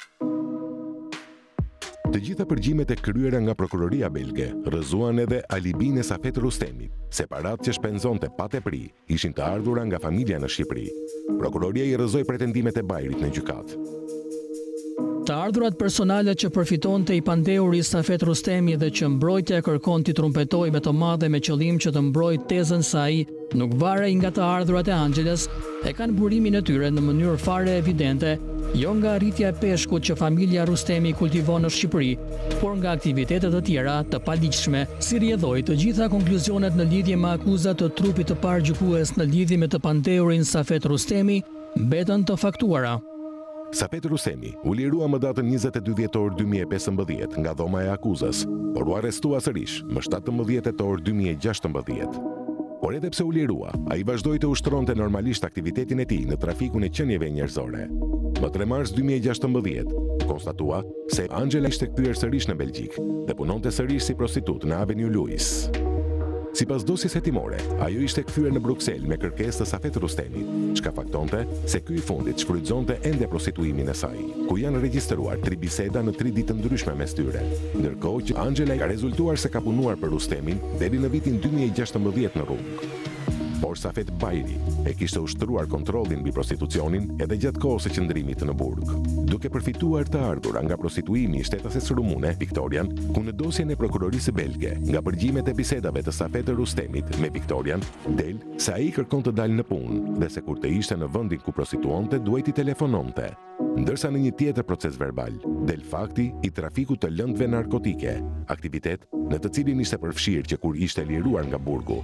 Të gjitha përgjimet e kryera nga prokuroria belge rrëzuan edhe alibin e Safet Rustemit, se parat që shpenzonte pa tepri ishin të ardhura nga familja në Shqipëri. Prokuroria i rrëzoi pretendimet e Bajrit në gjykatë. Të ardhurat personale që përfitonte i pandehuri Safet Rustemi dhe që mbrojtja kërkon t'i trumpetoj me të madhe me qëllim që të mbrojë tezën se ai nuk varej nga të ardhurat e Angelës, e kanë burimin e tyre në mënyrë fare evidente, jo nga rritja e peshkut që familja Rustemi kultivon në Shqipëri, por nga aktivitetet të tjera të paligjshme. Si rrjedhoi të gjitha konkluzionet në lidhje me akuzat të trupit të parë gjykues në lidhje me të pandehurin Safet Rustemi mbetën të faktuara. Safet Rustemi u lirua më datën njëzet e dy dhjetor dy mijë e pesëmbëdhjetë nga dhoma e akuzës, por u arrestua sërish më shtatëmbëdhjetë tetor dy mijë e gjashtëmbëdhjetë. Por edhe pse u lirua, ai vazhdoi të ushtronte normalisht aktivitetin e tij në trafikun e qenieve njerëzore. Më tre mars dy mijë e gjashtëmbëdhjetë, konstatua se Angela ishte kthyer sërish në Belgjik dhe punonte sërish si prostitut në Avenue Louis. Sipas dosjes hetimore, ajo ishte kthyer në Bruksel me kërkesë të Safet Rustemit, çka faktonte se ky i fundit shfrytëzonte ende prostituimin e saj, ku janë regjistruar tri biseda në tri ditë të ndryshme mes tyre, ndërkohë që Angela ka rezultuar se ka punuar për Rustemin deri në vitin dy mijë e gjashtëmbëdhjetë në rrugë. Por Safet Bajri e kishte ushtruar kontrollin mbi prostitucionin edhe gjatë kohës së qëndrimit në burg, duke përfituar të ardhura nga prostituimi i shtetases rumune Viktorian, ku në dosjen e prokurorisë belge, nga përgjimet e bisedave të Safet Rustemit me Viktorian, del se ai kërkon të dalë në punë dhe se kur të ishte në vendin ku prostituonte duhet i telefononte. Ndërsa në një tjetër proces verbal, del fakti i trafikut të lëndëve narkotike, aktivitet në të cilin ishte përfshirë që kur ishte liruar nga burgu.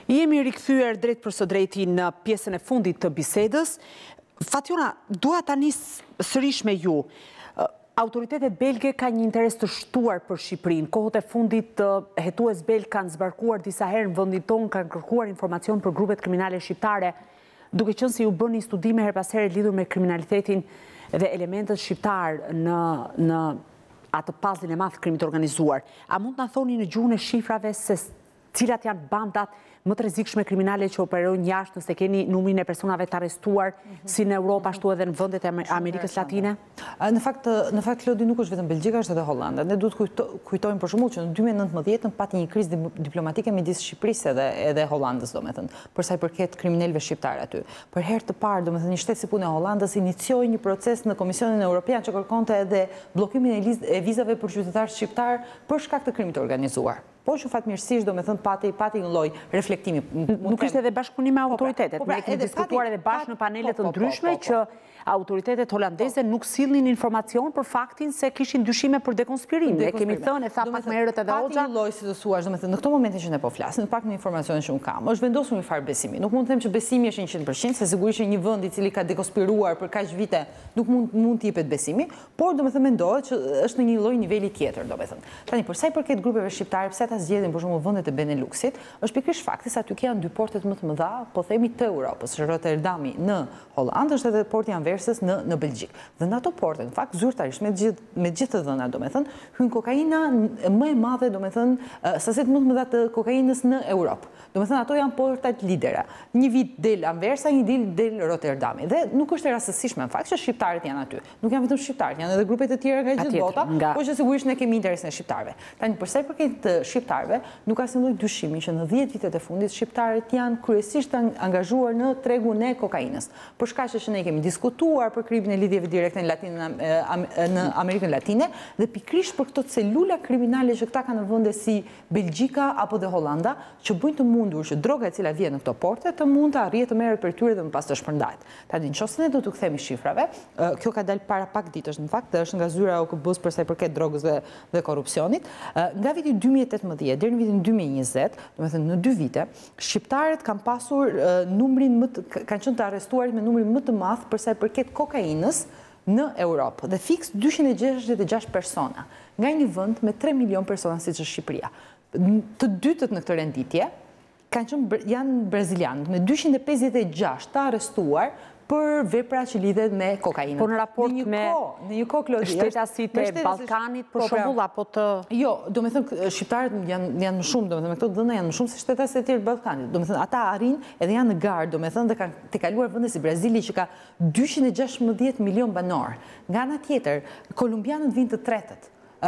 Jemi rikthyer drejt për së drejti në pjesën e fundit të bisedës. Fatjona, dua ta nis sërish me ju. Autoritetet belge ka një interes të shtuar për Shqipërinë. Kohët e fundit hetues belg kanë zbarkuar disa herë në vendin tonë, kanë kërkuar informacion për grupet kriminale shqiptare, duke qenë se ju bëni studime her pas here lidhur me kriminalitetin dhe elementet shqiptar në në atë pazlin e madh krimit të organizuar. A mund të na thoni në gjuhën e shifrave se cilat janë bandat më të rrezikshme kriminale që operojnë jashtë, nëse keni numrin e personave të arrestuar, si në Europë ashtu edhe në vendet e Amerikës Latine? Në fakt, në fakt Klodi nuk është vetëm Belgjika, është edhe Hollanda. Ne duhet kujto, kujtojmë për shembull që në dy mijë e nëntëmbëdhjetë pati një krizë diplomatike midis Shqipërisë edhe edhe Hollandës, domethënë, për sa i përket kriminalëve shqiptar aty. Për herë të parë, domethënë, një shtet si punë e Hollandës inicioi një proces në Komisionin Evropian që kërkonte edhe bllokimin e vizave për qytetarë shqiptar për shkak të krimit të organizuar. Po që fatmirësisht do me thënë pati, pati një loj reflektimi. Nuk ishte edhe bashkëpunim me autoritetet. Ne kemi diskutuar edhe bashkë në panelet të ndryshme që autoritetet holandeze nuk sillnin informacion për faktin se kishin dyshime për dekonspirim. Ne kemi thënë, e tha pak më herët edhe Hoxha. Pati një loj, si të thuash, do me thënë, në këto momente që ne po flasim, pak në informacionin që unë kam, është vendosur një farë besimi. Nuk mund të them që besimi është njëqind përqind, se sigurisht që një vend i cili ka dekonspiruar për kaq vite nuk mund mund të jepet besimi, por do me thënë mendohet që është në një lloj niveli tjetër, do me thënë. Tani për sa i përket grupeve shqiptare, pse ata zgjedhin për shembull vendet e Beneluxit, është pikërisht fakti se aty janë dy portet më të mëdha, po themi të Europës, Rotterdami në Hollandë, është edhe porti i Anversës në në Belgjik. Dhe në ato porte, në fakt, zyrtarisht me gjithë me gjithë të dhënat, domethënë, hyn kokaina më e madhe, domethënë, sasitë më të mëdha të kokainës në Europë. Domethënë, ato janë portat lidera. Një vit del Anversa, një del del Rotterdami. Dhe nuk është e rastësishme në fakt që shqiptarët janë aty. Nuk janë vetëm shqiptarët, janë edhe grupet e tjera nga gjithë bota, por që sigurisht ne kemi interesin e shqiptarëve. Tani për sa i përket të shqiptarëve, nuk ka asnjë lloj dyshimi që në dhjetë vitet e fundit shqiptarët janë kryesisht angazhuar në tregun e kokainës. Për shkaq që ne kemi diskutuar për krimin e lidhjeve direkte në Latinë në Amerikën Latine dhe pikërisht për këto celula kriminale që këta kanë në vende si Belgjika apo dhe Hollanda, që bëjnë të mundur që droga e cila vjen në këto porte të mund të arrijë të merret për tyre dhe më pas të shpërndahet. Tani nëse ne do t'u kthemi shifrave, kjo ka dalë para pak ditësh në fakt, është nga zyra O K B-s për sa i përket drogës dhe dhe korrupsionit. Nga viti dy mijë e tetëmbëdhjetë deri në vitin dy mijë e njëzet, domethënë në dy vite, shqiptarët kanë pasur numrin më të, kanë qenë të arrestuarit me numrin më të madh për sa i përket kokainës në Europë dhe fiks dyqind e gjashtëdhjetë e gjashtë persona, nga një vend me tre milion persona siç është Shqipëria. Të dytët në këtë renditje kanë qenë janë brazilianë me dyqind e pesëdhjetë e gjashtë të arrestuar për vepra që lidhet me kokainën. Po në raport me në një kohë Klodi, shtetasit e Ballkanit për shembull apo të Jo, domethënë shqiptarët janë janë më shumë, domethënë me këto dhëna janë më shumë se shtetasit e tjerë të Ballkanit. Domethënë ata arrin edhe janë në garë, domethënë dhe kanë të kaluar vende si Brazili që ka dyqind e gjashtëdhjetë milion banor. Nga ana tjetër, kolumbianët vinë të tretët.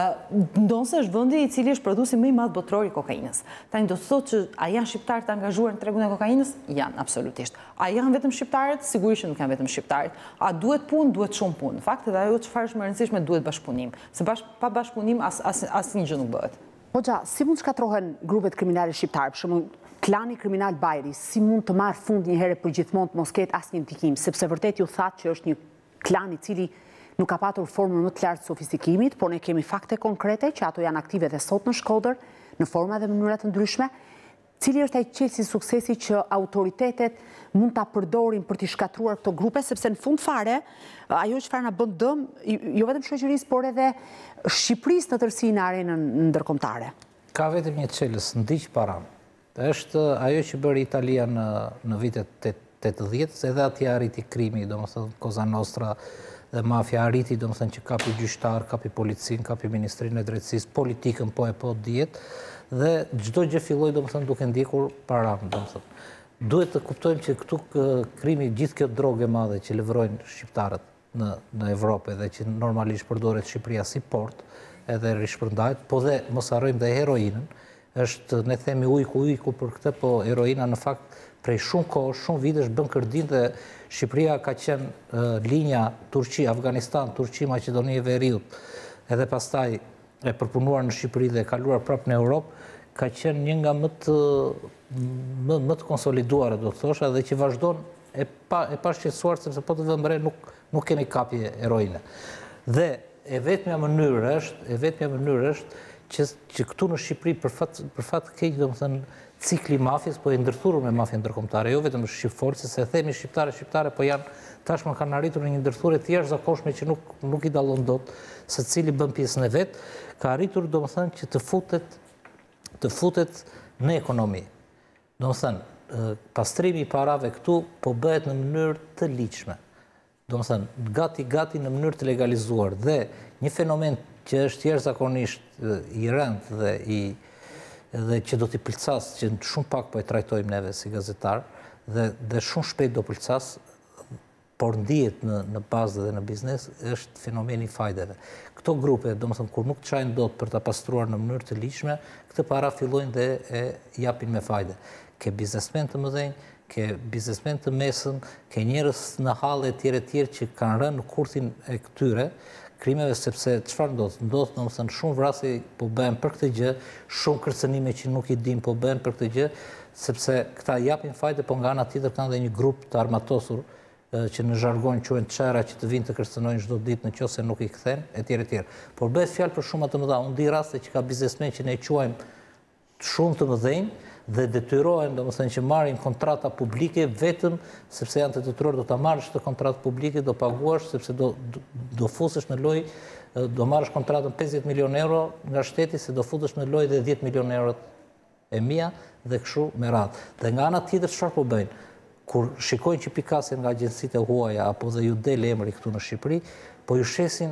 Ndonse është vendi i cili është prodhuesi më i madh botror i kokainës. Tani do të thotë që a janë shqiptarë të angazhuar në tregun e kokainës? Janë, absolutisht. A janë vetëm shqiptarët? Sigurisht që nuk janë vetëm shqiptarët. A duhet punë? Duhet shumë punë. Në fakt, edhe ajo çfarë është më e rëndësishme duhet bashkëpunim. Se bash, pa bashkëpunim as as asnjë gjë nuk bëhet. Hoxha, si mund shkatrohen grupet kriminale shqiptare? Për shembull, klani kriminal Bajri, si mund të marrë fund një herë për gjithmonë të mos ketë asnjë ndikim, sepse vërtet ju thatë që është një klan i cili nuk ka patur formën më të lartë sofistikimit, por ne kemi fakte konkrete që ato janë aktive dhe sot në Shkodër, në forma dhe mënyra të ndryshme. Cili është ai qelsi i suksesi që autoritetet mund ta përdorin për të shkatruar këto grupe, sepse në fund fare, ajo çfarë na bën dëm, jo vetëm shoqërisë, por edhe Shqipërisë në tërësi në arenën ndërkombëtare. Ka vetëm një çelës, ndiq paran. Është ajo që bëri Italia në në vitet tetëdhjetë, edhe atje arriti krimi, domethënë Cosa Nostra dhe mafia arriti, domethënë që kapi gjyqtar, kapi policin, kapi ministrinë e drejtësisë, politikën po e po diet dhe çdo gjë filloi domethënë duke ndjekur param, domethënë. Duhet të kuptojmë që këtu krimi, gjithë kjo drogë e madhe që levrojnë shqiptarët në në Evropë dhe që normalisht përdoret Shqipëria si port, edhe rishpërndahet, po dhe mos harrojmë dhe heroinën, është ne themi ujku ujku për këtë, po heroina në fakt prej shumë kohë, shumë vitesh bën kërdin dhe Shqipëria ka qenë uh, linja Turqi, Afganistan, Turqi, Maqedoni e Veriut, edhe pastaj e përpunuar në Shqipëri dhe e kaluar prapë në Europë, ka qenë një nga më të, më, më të konsoliduara, do të thosha, dhe që vazhdon e pa e pashqetësuar, sepse po të vëmbre nuk nuk kemi kapje heroine. Dhe e vetmja mënyrë është, e vetmja mënyrë është që këtu në Shqipëri për fat keq, do më thënë, cikli mafjes, po e ndërthurur me mafje ndërkombëtare, jo vetëm shqiptarë, se themi shqiptare, shqiptare, po janë tashmë kanë arritur në një ndërthurje të jashtëzakonshme që nuk, nuk i dallon dot, se cili bën pjesën e vet, ka arritur, do më thënë, që të futet, të futet në ekonomi. Do më thënë, pastrimi i parave këtu po bëhet në mënyrë të ligjshme. Do më thënë, gati-gati në mënyrë të legalizuar, dhe një fenomen që është jashtëzakonisht i rëndë dhe i dhe që do t'i pëlqas, që shumë pak po e trajtojmë neve si gazetar, dhe, dhe shumë shpejt do pëlqas, por ndihet në, në bazë dhe në biznes, është fenomeni i fajdeve. Këto grupe, do më thëmë, kur nuk çajnë dot për ta pastruar në mënyrë të ligjshme, këtë para fillojnë dhe e japin me fajde. Ke biznesmen të mëdhenj, ke biznesmen të mesëm, ke njerëz në halle e tjere tjere që kanë rënë në kurthin e këtyre krimeve, sepse çfarë ndodh? Ndodh, domethënë, shumë vrasje po bëhen për këtë gjë, shumë kërcënime që nuk i dim po bëhen për këtë gjë, sepse këta japin fajde, po nga ana tjetër kanë dhe një grup të armatosur që në zhargon quhen çera, që të vinë të kërcënojnë çdo ditë nëse nuk i kthen, etj etj. Por bëhet fjalë për shumë të mëdha. Unë di raste që ka biznesmen që ne quajmë shumë të mëdhenj dhe detyrohen, domethënë, që marrin kontrata publike vetëm sepse janë të detyruar, do ta marrësh të kontratë publike, do paguash sepse do do fusesh në lojë, do marrësh kontratën pesëdhjetë milionë euro nga shteti, se do futesh në lojë dhe dhjetë milionë euro e mia dhe kështu me radhë. Dhe nga ana tjetër çfarë po bëjnë? Kur shikojnë që pikasjen nga agjencitë e huaja apo dhe ju del emri këtu në Shqipëri, po ju shesin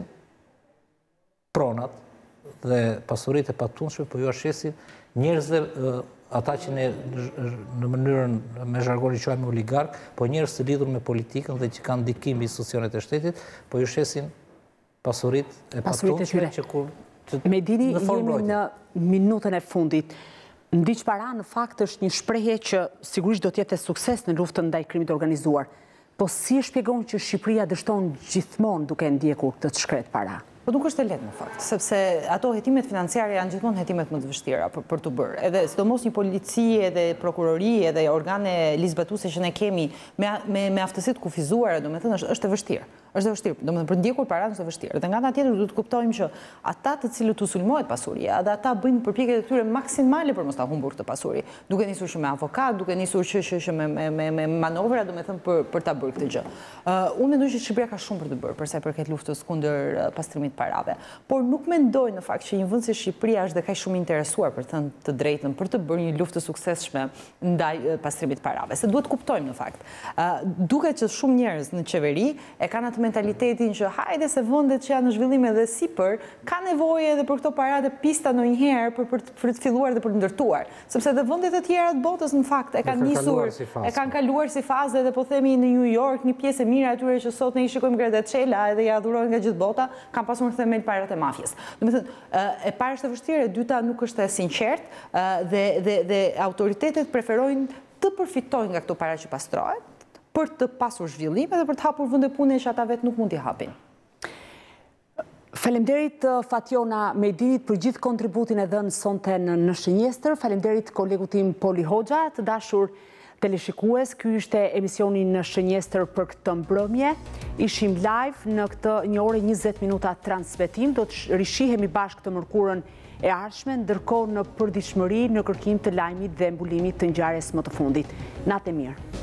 pronat dhe pasuritë e patundshme, po ju shesin njerëzve, ata që ne në mënyrën me zhargonin quajmë oligark, po njerëz të lidhur me politikën dhe që kanë ndikim mbi institucionet e shtetit, po ju shesin pasuritë e patundshme që kur Me dini, jemi në minutën e fundit. Ndiq para në fakt është një shprehje që sigurisht do të jetë sukses në luftën ndaj krimit të organizuar. Po si e shpjegon që Shqipëria dështon gjithmonë duke ndjekur këtë të shkret para? Po nuk është e lehtë në fakt, sepse ato hetimet financiare janë gjithmonë hetimet më të vështira për, për të bërë. Edhe sidomos një polici, edhe prokurori, edhe organe ligjbatuese që ne kemi me me, me aftësitë kufizuara, domethënë është, është e vështirë. Është e vështirë, domethënë për ndjekur paranë është e vështirë. Dhe nga ana tjetër duhet të kuptojmë që ata të cilët u sulmohet pasuria, dhe ata bëjnë përpjekje të tyre maksimale për mos ta humbur këtë pasuri, duke nisur që me avokat, duke nisur që, që, që me, me, me, me manovra, domethënë për për ta bërë këtë gjë. Uh, unë mendoj që Shqipëria ka shumë për të bërë për sa i përket luftës kundër uh, pastrimit parave. Por nuk mendoj në fakt që një vend si Shqipëria është dhe kaq shumë interesuar për të thënë të drejtën për të bërë një luftë të suksesshme ndaj pastrimit parave. Se duhet kuptojmë në fakt. Uh, duket që shumë njerëz në qeveri e kanë atë mentalitetin që hajde se vendet që janë në zhvillim edhe sipër kanë nevojë edhe për këto parate pista ndonjëherë për, për, për të filluar dhe për të ndërtuar. Sepse edhe vendet e tjera të botës në fakt e kanë nisur, si e kanë kaluar si fazë, edhe po themi në New York, një pjesë e mirë atyre që sot ne i shikojmë Gradatella edhe ja adhurojnë nga gjithë bota, kanë pasur në themel parat e mafjes. Domethënë, e para është e vështirë, e dyta nuk është e sinqert, dhe dhe dhe autoritetet preferojnë të përfitojnë nga këto para që pastrohen për të pasur zhvillim dhe për të hapur vende pune që ata vetë nuk mund t'i hapin. Faleminderit Fatjona Medinit për gjithë kontributin e dhënë sonte në Shënjestër. Faleminderit kolegu tim Poli Hoxha, të dashur teleshikues, ky ishte emisioni në Shënjestër për këtë mbrëmje. Ishim live në këtë një orë njëzet minuta transmetim, do të rishihemi bashkë të mërkurën e ardhshme, ndërkohë në përditshmëri në kërkim të lajmit dhe mbulimit të ngjarjes më të fundit. Natë e mirë.